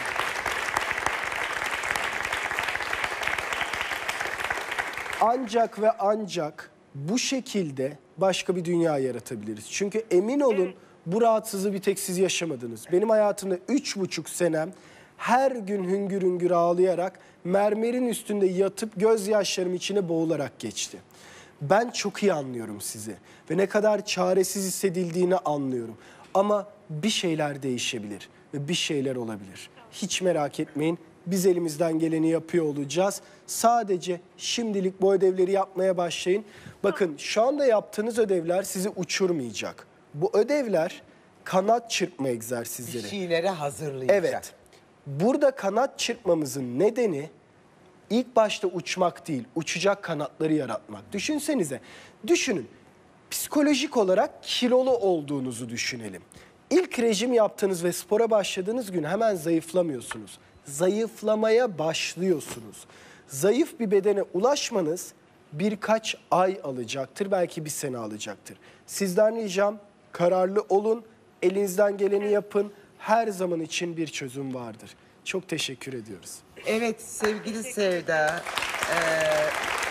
Ancak ve ancak bu şekilde başka bir dünya yaratabiliriz. Çünkü emin olun bu rahatsızlığı bir tek siz yaşamadınız. Benim hayatımda üç buçuk senem her gün hüngür hüngür ağlayarak mermerin üstünde yatıp gözyaşlarım içine boğularak geçti. Ben çok iyi anlıyorum sizi ve ne kadar çaresiz hissedildiğini anlıyorum. Ama bir şeyler değişebilir ve bir şeyler olabilir. Hiç merak etmeyin. Biz elimizden geleni yapıyor olacağız. Sadece şimdilik bu ödevleri yapmaya başlayın. Bakın şu anda yaptığınız ödevler sizi uçurmayacak. Bu ödevler kanat çırpma egzersizleri. Bir şeylere hazırlayacak. Evet. Burada kanat çırpmamızın nedeni ilk başta uçmak değil, uçacak kanatları yaratmak. Düşünsenize, düşünün. Psikolojik olarak kilolu olduğunuzu düşünelim. İlk rejim yaptığınız ve spora başladığınız gün hemen zayıflamıyorsunuz. Zayıflamaya başlıyorsunuz. Zayıf bir bedene ulaşmanız birkaç ay alacaktır, belki bir sene alacaktır. Sizden ricam kararlı olun, elinizden geleni yapın. Her zaman için bir çözüm vardır. Çok teşekkür ediyoruz. Evet sevgili Sevda, eee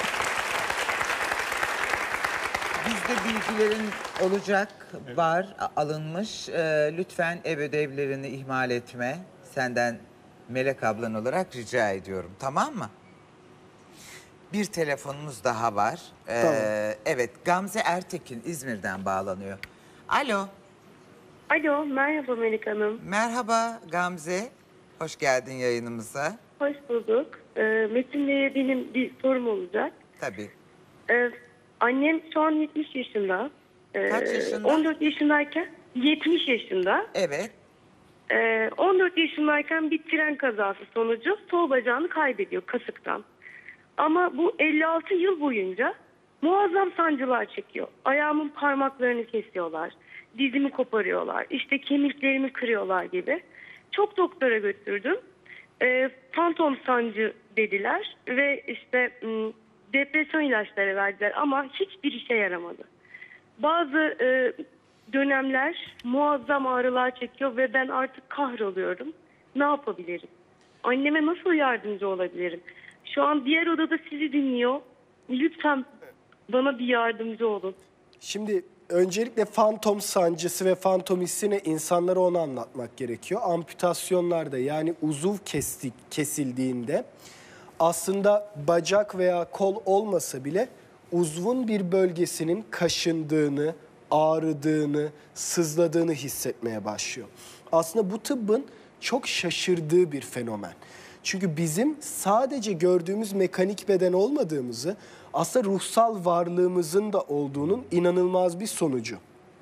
bizde bilgilerin olacak, var, a- alınmış. Eee, lütfen ev ödevlerini ihmal etme. Senden Melek ablan olarak rica ediyorum, tamam mı? Bir telefonumuz daha var. Eee, Tamam. Evet, Gamze Ertekin İzmir'den bağlanıyor. Alo, Alo, merhaba Melek Hanım. merhaba Gamze. Hoş geldin yayınımıza. Hoş bulduk. Ee, Metin'le benim bir sorum olacak. Tabii. Ee, annem şu an yetmiş yaşında. Ee, Kaç yaşında? on dört yaşındayken, yetmiş yaşında. Evet. Ee, on dört yaşındayken bir tren kazası sonucu sol bacağını kaybediyor kasıktan. Ama bu elli altı yıl boyunca muazzam sancılar çekiyor. Ayağımın parmaklarını kesiyorlar. Dizimi koparıyorlar. İşte kemiklerimi kırıyorlar gibi. Çok doktora götürdüm. E, fantom sancı dediler ve işte m, depresyon ilaçları verdiler ama hiçbir işe yaramadı. Bazı e, dönemler muazzam ağrılar çekiyor ve ben artık kahroluyorum. Ne yapabilirim? Anneme nasıl yardımcı olabilirim? Şu an diğer odada sizi dinliyor. Lütfen bana bir yardımcı olun. Şimdi öncelikle fantom sancısı ve fantom hissine insanlara onu anlatmak gerekiyor. Amputasyonlarda yani uzuv kestik, kesildiğinde aslında bacak veya kol olmasa bile uzvun bir bölgesinin kaşındığını, ağrıdığını, sızladığını hissetmeye başlıyor. Aslında bu tıbbın çok şaşırdığı bir fenomen. Çünkü bizim sadece gördüğümüz mekanik beden olmadığımızı, aslında ruhsal varlığımızın da olduğunun inanılmaz bir sonucu.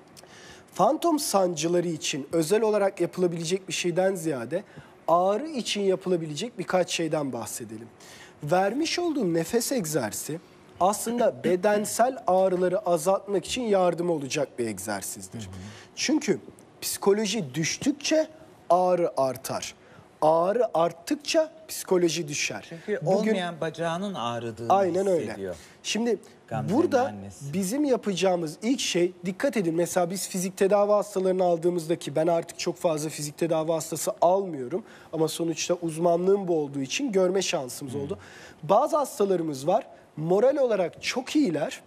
Fantom sancıları için özel olarak yapılabilecek bir şeyden ziyade ağrı için yapılabilecek birkaç şeyden bahsedelim. Vermiş olduğum nefes egzersizi aslında bedensel ağrıları azaltmak için yardım olacak bir egzersizdir. Hı hı. Çünkü psikoloji düştükçe ağrı artar. Ağrı arttıkça psikoloji düşer. Çünkü Bugün, olmayan bacağının ağrıdığını aynen hissediyor. Öyle. Şimdi Gamze'nin burada annesi. bizim yapacağımız ilk şey, dikkat edin, mesela biz fizik tedavi hastalarını aldığımızdaki, ben artık çok fazla fizik tedavi hastası almıyorum ama sonuçta uzmanlığım bu olduğu için görme şansımız hmm. oldu. Bazı hastalarımız var, moral olarak çok iyiler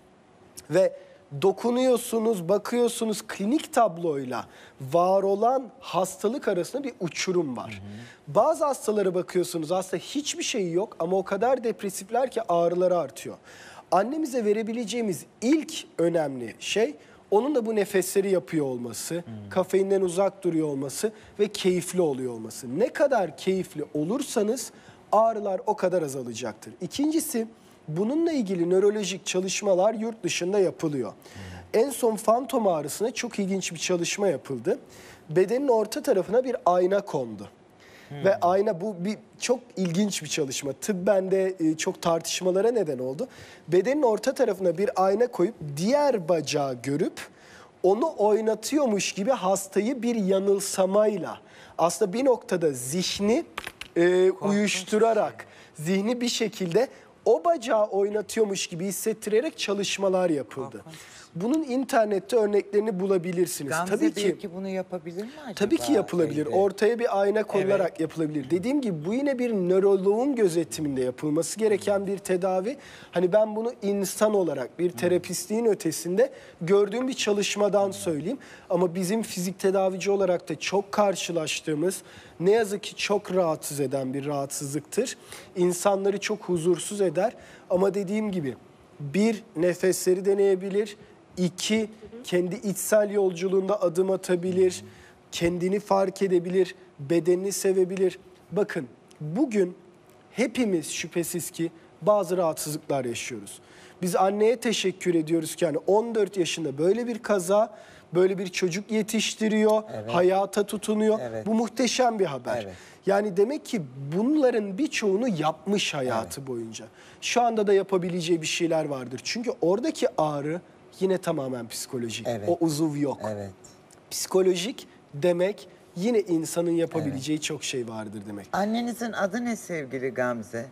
ve dokunuyorsunuz, bakıyorsunuz, klinik tabloyla var olan hastalık arasında bir uçurum var. Hı hı. Bazı hastalara bakıyorsunuz, aslında hiçbir şey yok ama o kadar depresifler ki ağrıları artıyor. Annemize verebileceğimiz ilk önemli şey, onun da bu nefesleri yapıyor olması, hı. kafeinden uzak duruyor olması ve keyifli oluyor olması. Ne kadar keyifli olursanız ağrılar o kadar azalacaktır. İkincisi, bununla ilgili nörolojik çalışmalar yurt dışında yapılıyor. Hmm. En son fantom ağrısına çok ilginç bir çalışma yapıldı. Bedenin orta tarafına bir ayna kondu. Hmm. Ve ayna, bu bir çok ilginç bir çalışma. Tıbben de e, çok tartışmalara neden oldu. Bedenin orta tarafına bir ayna koyup diğer bacağı görüp onu oynatıyormuş gibi hastayı bir yanılsamayla, aslında bir noktada zihni e, uyuşturarak, zihni bir şekilde o bacağı oynatıyormuş gibi hissettirerek çalışmalar yapıldı. Korkunç. Bunun internette örneklerini bulabilirsiniz. Gamze tabii ki belki bunu yapabilir mi acaba? Tabii ki yapılabilir. Evde. Ortaya bir ayna konularak evet. yapılabilir. Dediğim gibi bu yine bir nöroloğun gözetiminde yapılması gereken bir tedavi. Hani ben bunu insan olarak bir terapistliğin ötesinde gördüğüm bir çalışmadan söyleyeyim. Ama bizim fizik tedavici olarak da çok karşılaştığımız, ne yazık ki çok rahatsız eden bir rahatsızlıktır. İnsanları çok huzursuz eder. Ama dediğim gibi bir, nefesleri deneyebilir. İki, kendi içsel yolculuğunda adım atabilir. Kendini fark edebilir. Bedenini sevebilir. Bakın, bugün hepimiz şüphesiz ki bazı rahatsızlıklar yaşıyoruz. Biz anneye teşekkür ediyoruz ki yani on dört yaşında böyle bir kaza, böyle bir çocuk yetiştiriyor, evet. hayata tutunuyor. Evet. Bu muhteşem bir haber. Evet. Yani demek ki bunların birçoğunu yapmış hayatı evet. boyunca. Şu anda da yapabileceği bir şeyler vardır. Çünkü oradaki ağrı yine tamamen psikolojik. Evet. O uzuv yok. Evet. Psikolojik demek yine insanın yapabileceği evet. çok şey vardır demek. Annenizin adı ne sevgili Gamze?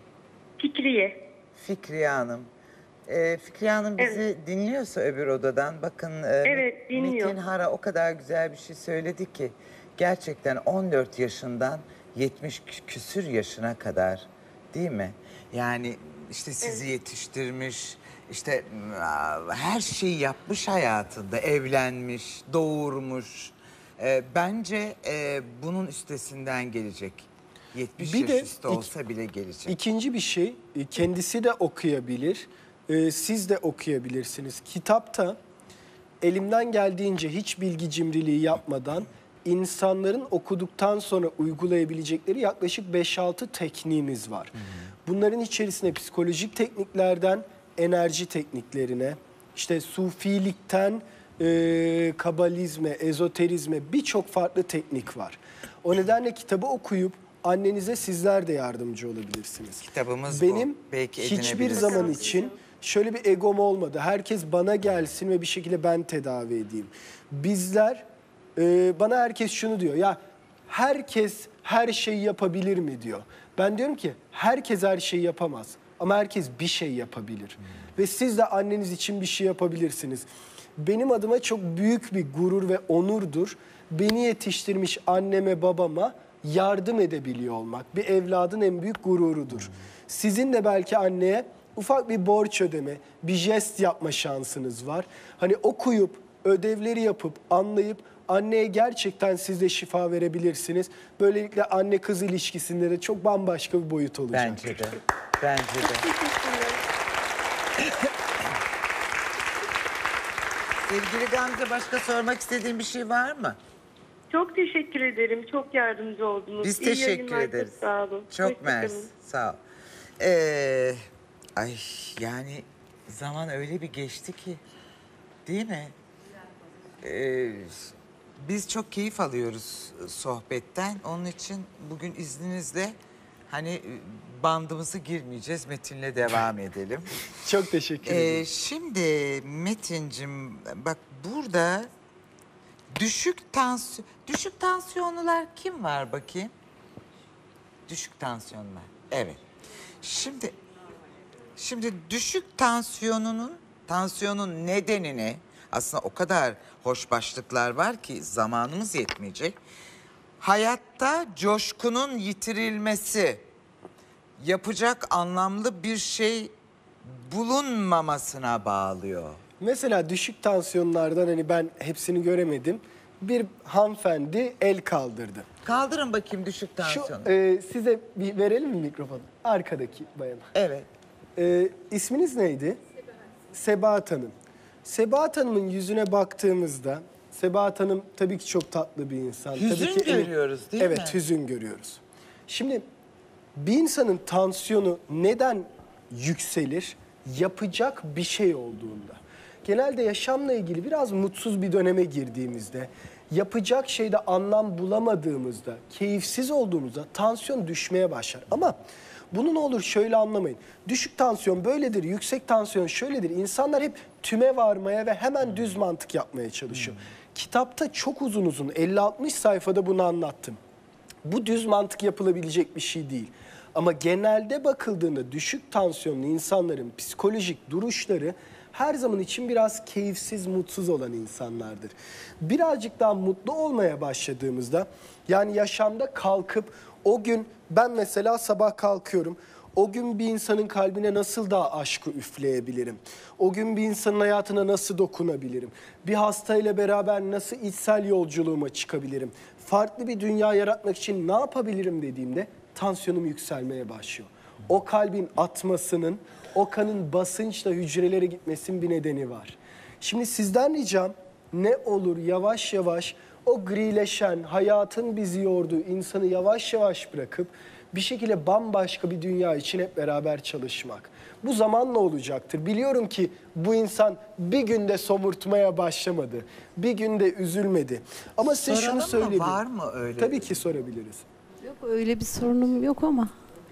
Fikriye. Fikriye Hanım. Ee, Fikriye Hanım bizi evet. dinliyorsa öbür odadan, bakın e, evet, dinliyor. Metin Hara o kadar güzel bir şey söyledi ki gerçekten on dört yaşından yetmiş küsür yaşına kadar, değil mi? Yani işte sizi evet. yetiştirmiş, işte her şeyi yapmış hayatında, evlenmiş, doğurmuş. Ee, bence e, bunun üstesinden gelecek. yetmiş bir yaş üstü olsa bile gelecek. İkinci bir şey, kendisi de okuyabilir. Ee, siz de okuyabilirsiniz. Kitapta elimden geldiğince hiç bilgi cimriliği yapmadan insanların okuduktan sonra uygulayabilecekleri yaklaşık beş altı tekniğimiz var. Hı hı. Bunların içerisinde psikolojik tekniklerden enerji tekniklerine, işte sufilikten e, kabalizme, ezoterizme birçok farklı teknik var. O nedenle kitabı okuyup annenize sizler de yardımcı olabilirsiniz. Kitabımız Benim bu. Belki hiçbir zaman için şöyle bir egom olmadı. Herkes bana gelsin ve bir şekilde ben tedavi edeyim. Bizler, e, bana herkes şunu diyor. Ya herkes her şeyi yapabilir mi diyor. Ben diyorum ki herkes her şeyi yapamaz. Ama herkes bir şey yapabilir. Hmm. Ve siz de anneniz için bir şey yapabilirsiniz. Benim adıma çok büyük bir gurur ve onurdur. Beni yetiştirmiş anneme, babama yardım edebiliyor olmak. Bir evladın en büyük gururudur. Hmm. Sizin de belki anneye ufak bir borç ödeme, bir jest yapma şansınız var. Hani okuyup, ödevleri yapıp, anlayıp anneye gerçekten siz de şifa verebilirsiniz. Böylelikle anne kız ilişkisinde de çok bambaşka bir boyut olacak. Bence de. Bence de. Sevgili Gamze, başka sormak istediğin bir şey var mı? Çok teşekkür ederim. Çok yardımcı oldunuz. Biz İyi teşekkür yayınlar, ederiz. Çok sağ olun. Çok Hoşça mersi. kalın. Sağ ol. Ee, ay yani zaman öyle bir geçti ki. Değil mi? Ee, biz çok keyif alıyoruz sohbetten. Onun için bugün izninizle hani bandımızı girmeyeceğiz. Metin'le devam edelim. Çok teşekkür Ee, ederim. şimdi Metin'cim bak burada düşük tansiyon, düşük tansiyonlular kim var bakayım? Düşük tansiyonlar. Evet. Şimdi şimdi düşük tansiyonunun tansiyonun nedenini aslında o kadar hoş başlıklar var ki zamanımız yetmeyecek. Hayatta coşkunun yitirilmesi, yapacak anlamlı bir şey bulunmamasına bağlıyor. Mesela düşük tansiyonlardan hani ben hepsini göremedim. Bir hanımefendi el kaldırdı. Kaldırın bakayım düşük Şu tansiyonu. e, size bir verelim mi mikrofonu? Arkadaki bayana. Evet. E, isminiz neydi? Sebahat Hanım. Sebahat Hanım'ın yüzüne baktığımızda Sebahat Hanım tabii ki çok tatlı bir insan. Hüzün tabii ki, görüyoruz değil evet, mi? Evet, hüzün görüyoruz. Şimdi bir insanın tansiyonu neden yükselir? Yapacak bir şey olduğunda. Genelde yaşamla ilgili biraz mutsuz bir döneme girdiğimizde, yapacak şeyde anlam bulamadığımızda, keyifsiz olduğumuzda tansiyon düşmeye başlar. Ama bunu ne olur şöyle anlamayın. Düşük tansiyon böyledir, yüksek tansiyon şöyledir. İnsanlar hep tüme varmaya ve hemen düz mantık yapmaya çalışıyor. Hmm. Kitapta çok uzun uzun elli altmış sayfada bunu anlattım. Bu düz mantık yapılabilecek bir şey değil. Ama genelde bakıldığında düşük tansiyonlu insanların psikolojik duruşları her zaman için biraz keyifsiz, mutsuz olan insanlardır. Birazcık daha mutlu olmaya başladığımızda, yani yaşamda kalkıp o gün ben mesela sabah kalkıyorum. O gün bir insanın kalbine nasıl daha aşkı üfleyebilirim? O gün bir insanın hayatına nasıl dokunabilirim? Bir hastayla beraber nasıl içsel yolculuğuma çıkabilirim? Farklı bir dünya yaratmak için ne yapabilirim dediğimde tansiyonum yükselmeye başlıyor. O kalbin atmasının, o kanın basınçla hücrelere gitmesinin bir nedeni var. Şimdi sizden ricam ne olur yavaş yavaş o grileşen, hayatın bizi yorduğu insanı yavaş yavaş bırakıp bir şekilde bambaşka bir dünya için hep beraber çalışmak. Bu zamanla olacaktır. Biliyorum ki bu insan bir günde somurtmaya başlamadı. Bir günde üzülmedi. Ama size Soralım şunu mı? söyleyeyim. Var mı öyle? Tabii ki sorabiliriz. Yok öyle bir sorunum yok ama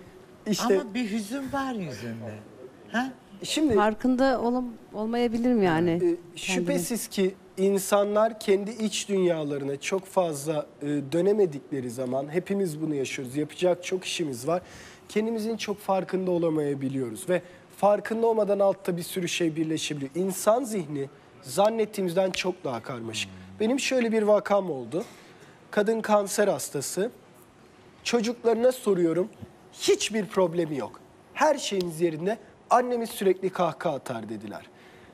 İşte Ama bir hüzün var yüzünde. Ha? şimdi farkında ol olmayabilirim yani. e, kendimin. şüphesiz ki insanlar kendi iç dünyalarına çok fazla e, dönemedikleri zaman hepimiz bunu yaşıyoruz. Yapacak çok işimiz var. Kendimizin çok farkında olamayabiliyoruz ve farkında olmadan altta bir sürü şey birleşebiliyor. İnsan zihni zannettiğimizden çok daha karmaşık. Benim şöyle bir vakam oldu. Kadın kanser hastası. Çocuklarına soruyorum. Hiçbir problemi yok. Her şeyimiz yerinde. Annemiz sürekli kahkaha atar dediler.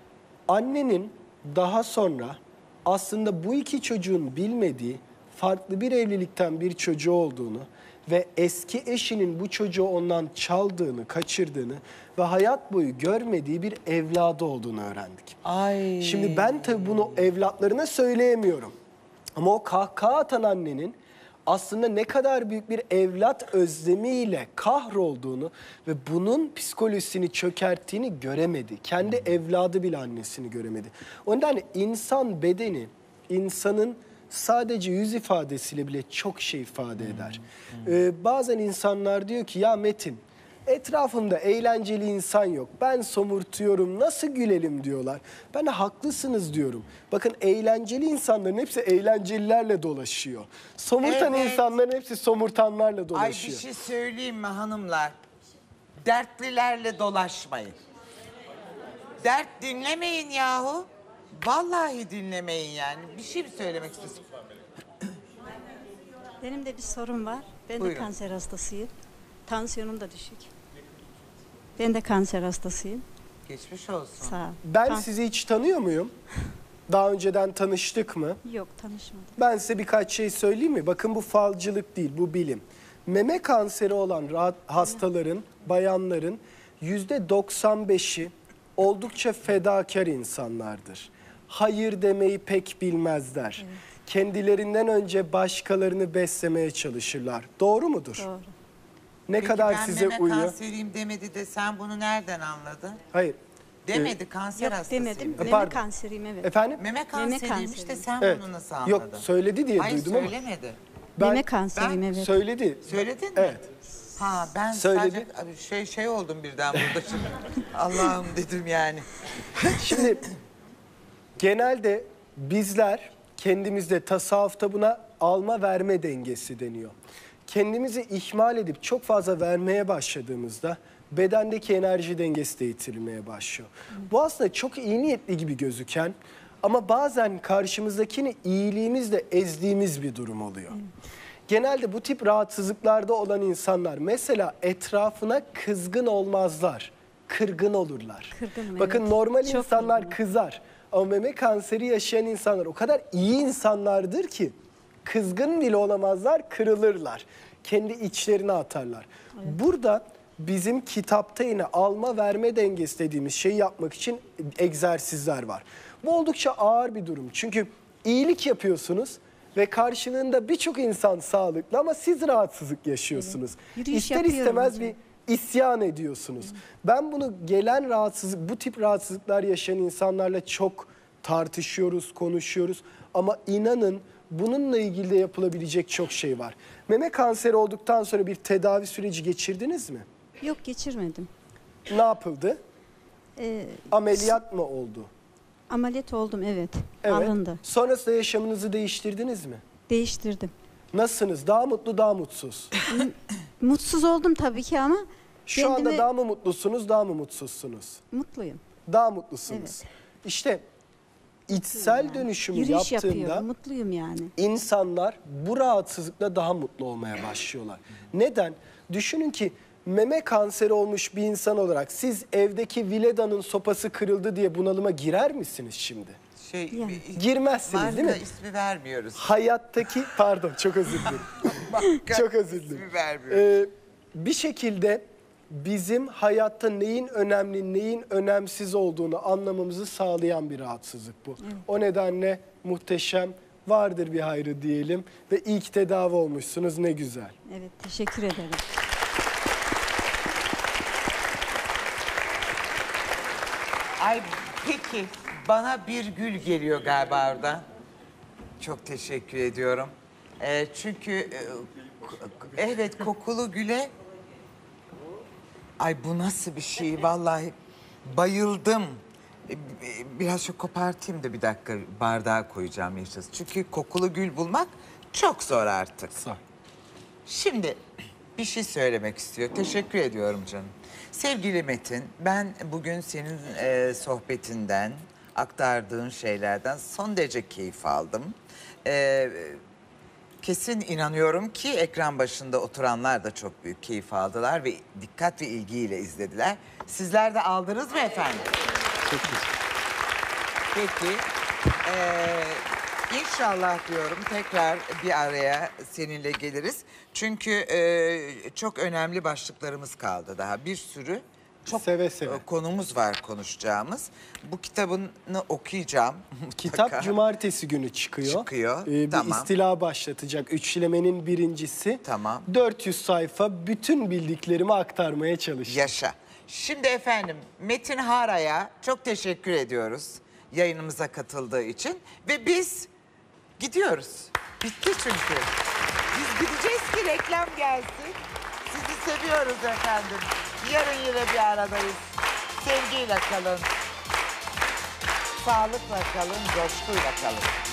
Annenin daha sonra aslında bu iki çocuğun bilmediği farklı bir evlilikten bir çocuğu olduğunu ve eski eşinin bu çocuğu ondan çaldığını, kaçırdığını ve hayat boyu görmediği bir evladı olduğunu öğrendik. Ay. Şimdi ben tabii bunu evlatlarına söyleyemiyorum. Ama o kahkaha atan annenin aslında ne kadar büyük bir evlat özlemiyle kahrolduğunu ve bunun psikolojisini çökerttiğini göremedi. Kendi evladı bile annesini göremedi. O nedenle insan bedeni, insanın sadece yüz ifadesiyle bile çok şey ifade eder. Ee, bazen insanlar diyor ki ya Metin, etrafımda eğlenceli insan yok. Ben somurtuyorum, nasıl gülelim diyorlar. Ben de haklısınız diyorum. Bakın eğlenceli insanların hepsi eğlencelilerle dolaşıyor. Somurtan Evet. insanların hepsi somurtanlarla Ay bir dolaşıyor. şey söyleyeyim mi hanımlar? Dertlilerle dolaşmayın. Dert dinlemeyin yahu. Vallahi dinlemeyin yani. Bir şey mi söylemek istiyorsun? Benim de bir sorum var. Ben Buyurun. de kanser hastasıyım. Tansiyonum da düşük. Ben de kanser hastasıyım. Geçmiş olsun. Sağ ol. Ben Kan- sizi hiç tanıyor muyum? Daha önceden tanıştık mı? Yok, tanışmadım. Ben size birkaç şey söyleyeyim mi? Bakın bu falcılık değil, bu bilim. Meme kanseri olan rahat hastaların, bayanların yüzde doksan beşi oldukça fedakar insanlardır. hayır demeyi pek bilmezler. Evet. Kendilerinden önce başkalarını beslemeye çalışırlar. Doğru mudur? Doğru. Ne Peki kadar ben size meme uyuyor? kanseriyim demedi de sen bunu nereden anladın? Hayır. Demedi kanser Yok hastasıyım. demedim. dedi. Meme Pardon. kanseriyim evet. Efendim? Meme kanseriymiş de kanseriyim. sen Evet. bunu nasıl anladın? Yok söyledi diye Hayır duydum ama. söylemedi. Ben, Meme kanseriyim ben evet. Söyledi. Söyledin mi? Evet. Ha ben Söyledi. sadece şey şey oldum birden burada şimdi. Allah'ım dedim yani. Şimdi genelde bizler kendimizde tasavvufta buna alma verme dengesi deniyor. Kendimizi ihmal edip çok fazla vermeye başladığımızda bedendeki enerji dengesi de yitirilmeye başlıyor. Bu aslında çok iyi niyetli gibi gözüken ama bazen karşımızdakini iyiliğimizle ezdiğimiz bir durum oluyor. Genelde bu tip rahatsızlıklarda olan insanlar mesela etrafına kızgın olmazlar, kırgın olurlar. Kırgınım, Bakın evet. normal Çok insanlar kırgınım. kızar ama meme kanseri yaşayan insanlar o kadar iyi insanlardır ki kızgın bile olamazlar, kırılırlar. Kendi içlerine atarlar. Burada bizim kitapta yine alma verme dengesi dediğimiz şeyi yapmak için egzersizler var. Bu oldukça ağır bir durum. Çünkü iyilik yapıyorsunuz ve karşılığında birçok insan sağlıklı ama siz rahatsızlık yaşıyorsunuz. Yürüyüş İster yapıyorum istemez hocam. bir isyan ediyorsunuz. Ben bunu gelen rahatsızlık, bu tip rahatsızlıklar yaşayan insanlarla çok tartışıyoruz, konuşuyoruz. Ama inanın bununla ilgili de yapılabilecek çok şey var. Meme kanseri olduktan sonra bir tedavi süreci geçirdiniz mi? Yok geçirmedim. Ne yapıldı? Ee, Ameliyat mı oldu? ameliyat oldum evet. Evet. Alındı. Sonrasında yaşamınızı değiştirdiniz mi? Değiştirdim. Nasılsınız? Daha mutlu, daha mutsuz? Mutsuz oldum tabii ki ama Şu anda kendimi daha mı mutlusunuz, daha mı mutsuzsunuz? mutluyum. Daha mutlusunuz. Evet. İşte içsel Yani. dönüşümü Yürüyüş yaptığında yapıyorum. Mutluyum yani. insanlar bu rahatsızlıkla daha mutlu olmaya başlıyorlar. Neden? Düşünün ki meme kanseri olmuş bir insan olarak siz evdeki Vileda'nın sopası kırıldı diye bunalıma girer misiniz şimdi? Şey Yani. bir- Girmezsiniz marka değil mi? ismi vermiyoruz. Hayattaki, pardon çok özür dilerim. Marka Çok özür dilerim. ismi vermiyoruz. Ee, bir şekilde bizim hayatta neyin önemli, neyin önemsiz olduğunu anlamamızı sağlayan bir rahatsızlık bu. O nedenle muhteşem, vardır bir hayrı diyelim ve ilk tedavi olmuşsunuz, ne güzel. Evet teşekkür ederim. Ay peki bana bir gül geliyor galiba oradan. Çok teşekkür ediyorum. Ee, çünkü e, k- evet kokulu güle. Ay bu nasıl bir şey vallahi bayıldım. E, b- Biraz şu kopartayım da bir dakika bardağa koyacağım yaşasın. Çünkü kokulu gül bulmak çok zor artık. Sağ. Şimdi bir şey söylemek istiyor. Teşekkür ediyorum canım. Sevgili Metin, ben bugün senin e, sohbetinden, aktardığın şeylerden son derece keyif aldım. E, kesin inanıyorum ki ekran başında oturanlar da çok büyük keyif aldılar ve dikkat ve ilgiyle izlediler. Sizler de aldınız mı efendim? Peki. Ee, inşallah diyorum tekrar bir araya seninle geliriz. Çünkü e, çok önemli başlıklarımız kaldı daha. Bir sürü çok Seve seve. e, konumuz var konuşacağımız. Bu kitabını okuyacağım. Kitap mutlaka. cumartesi günü çıkıyor. Çıkıyor, Ee, bir tamam. istila başlatacak. Üçlemenin birincisi. Tamam. dört yüz sayfa bütün bildiklerimi aktarmaya çalıştım. Yaşa. Şimdi efendim Metin Hara'ya çok teşekkür ediyoruz yayınımıza katıldığı için. Ve biz gidiyoruz. Bitti çünkü. Biz gideceğiz ki reklam gelsin. Sizi seviyoruz efendim. Yarın yine bir aradayız. Sevgiyle kalın. Sağlıkla kalın, coşkuyla kalın.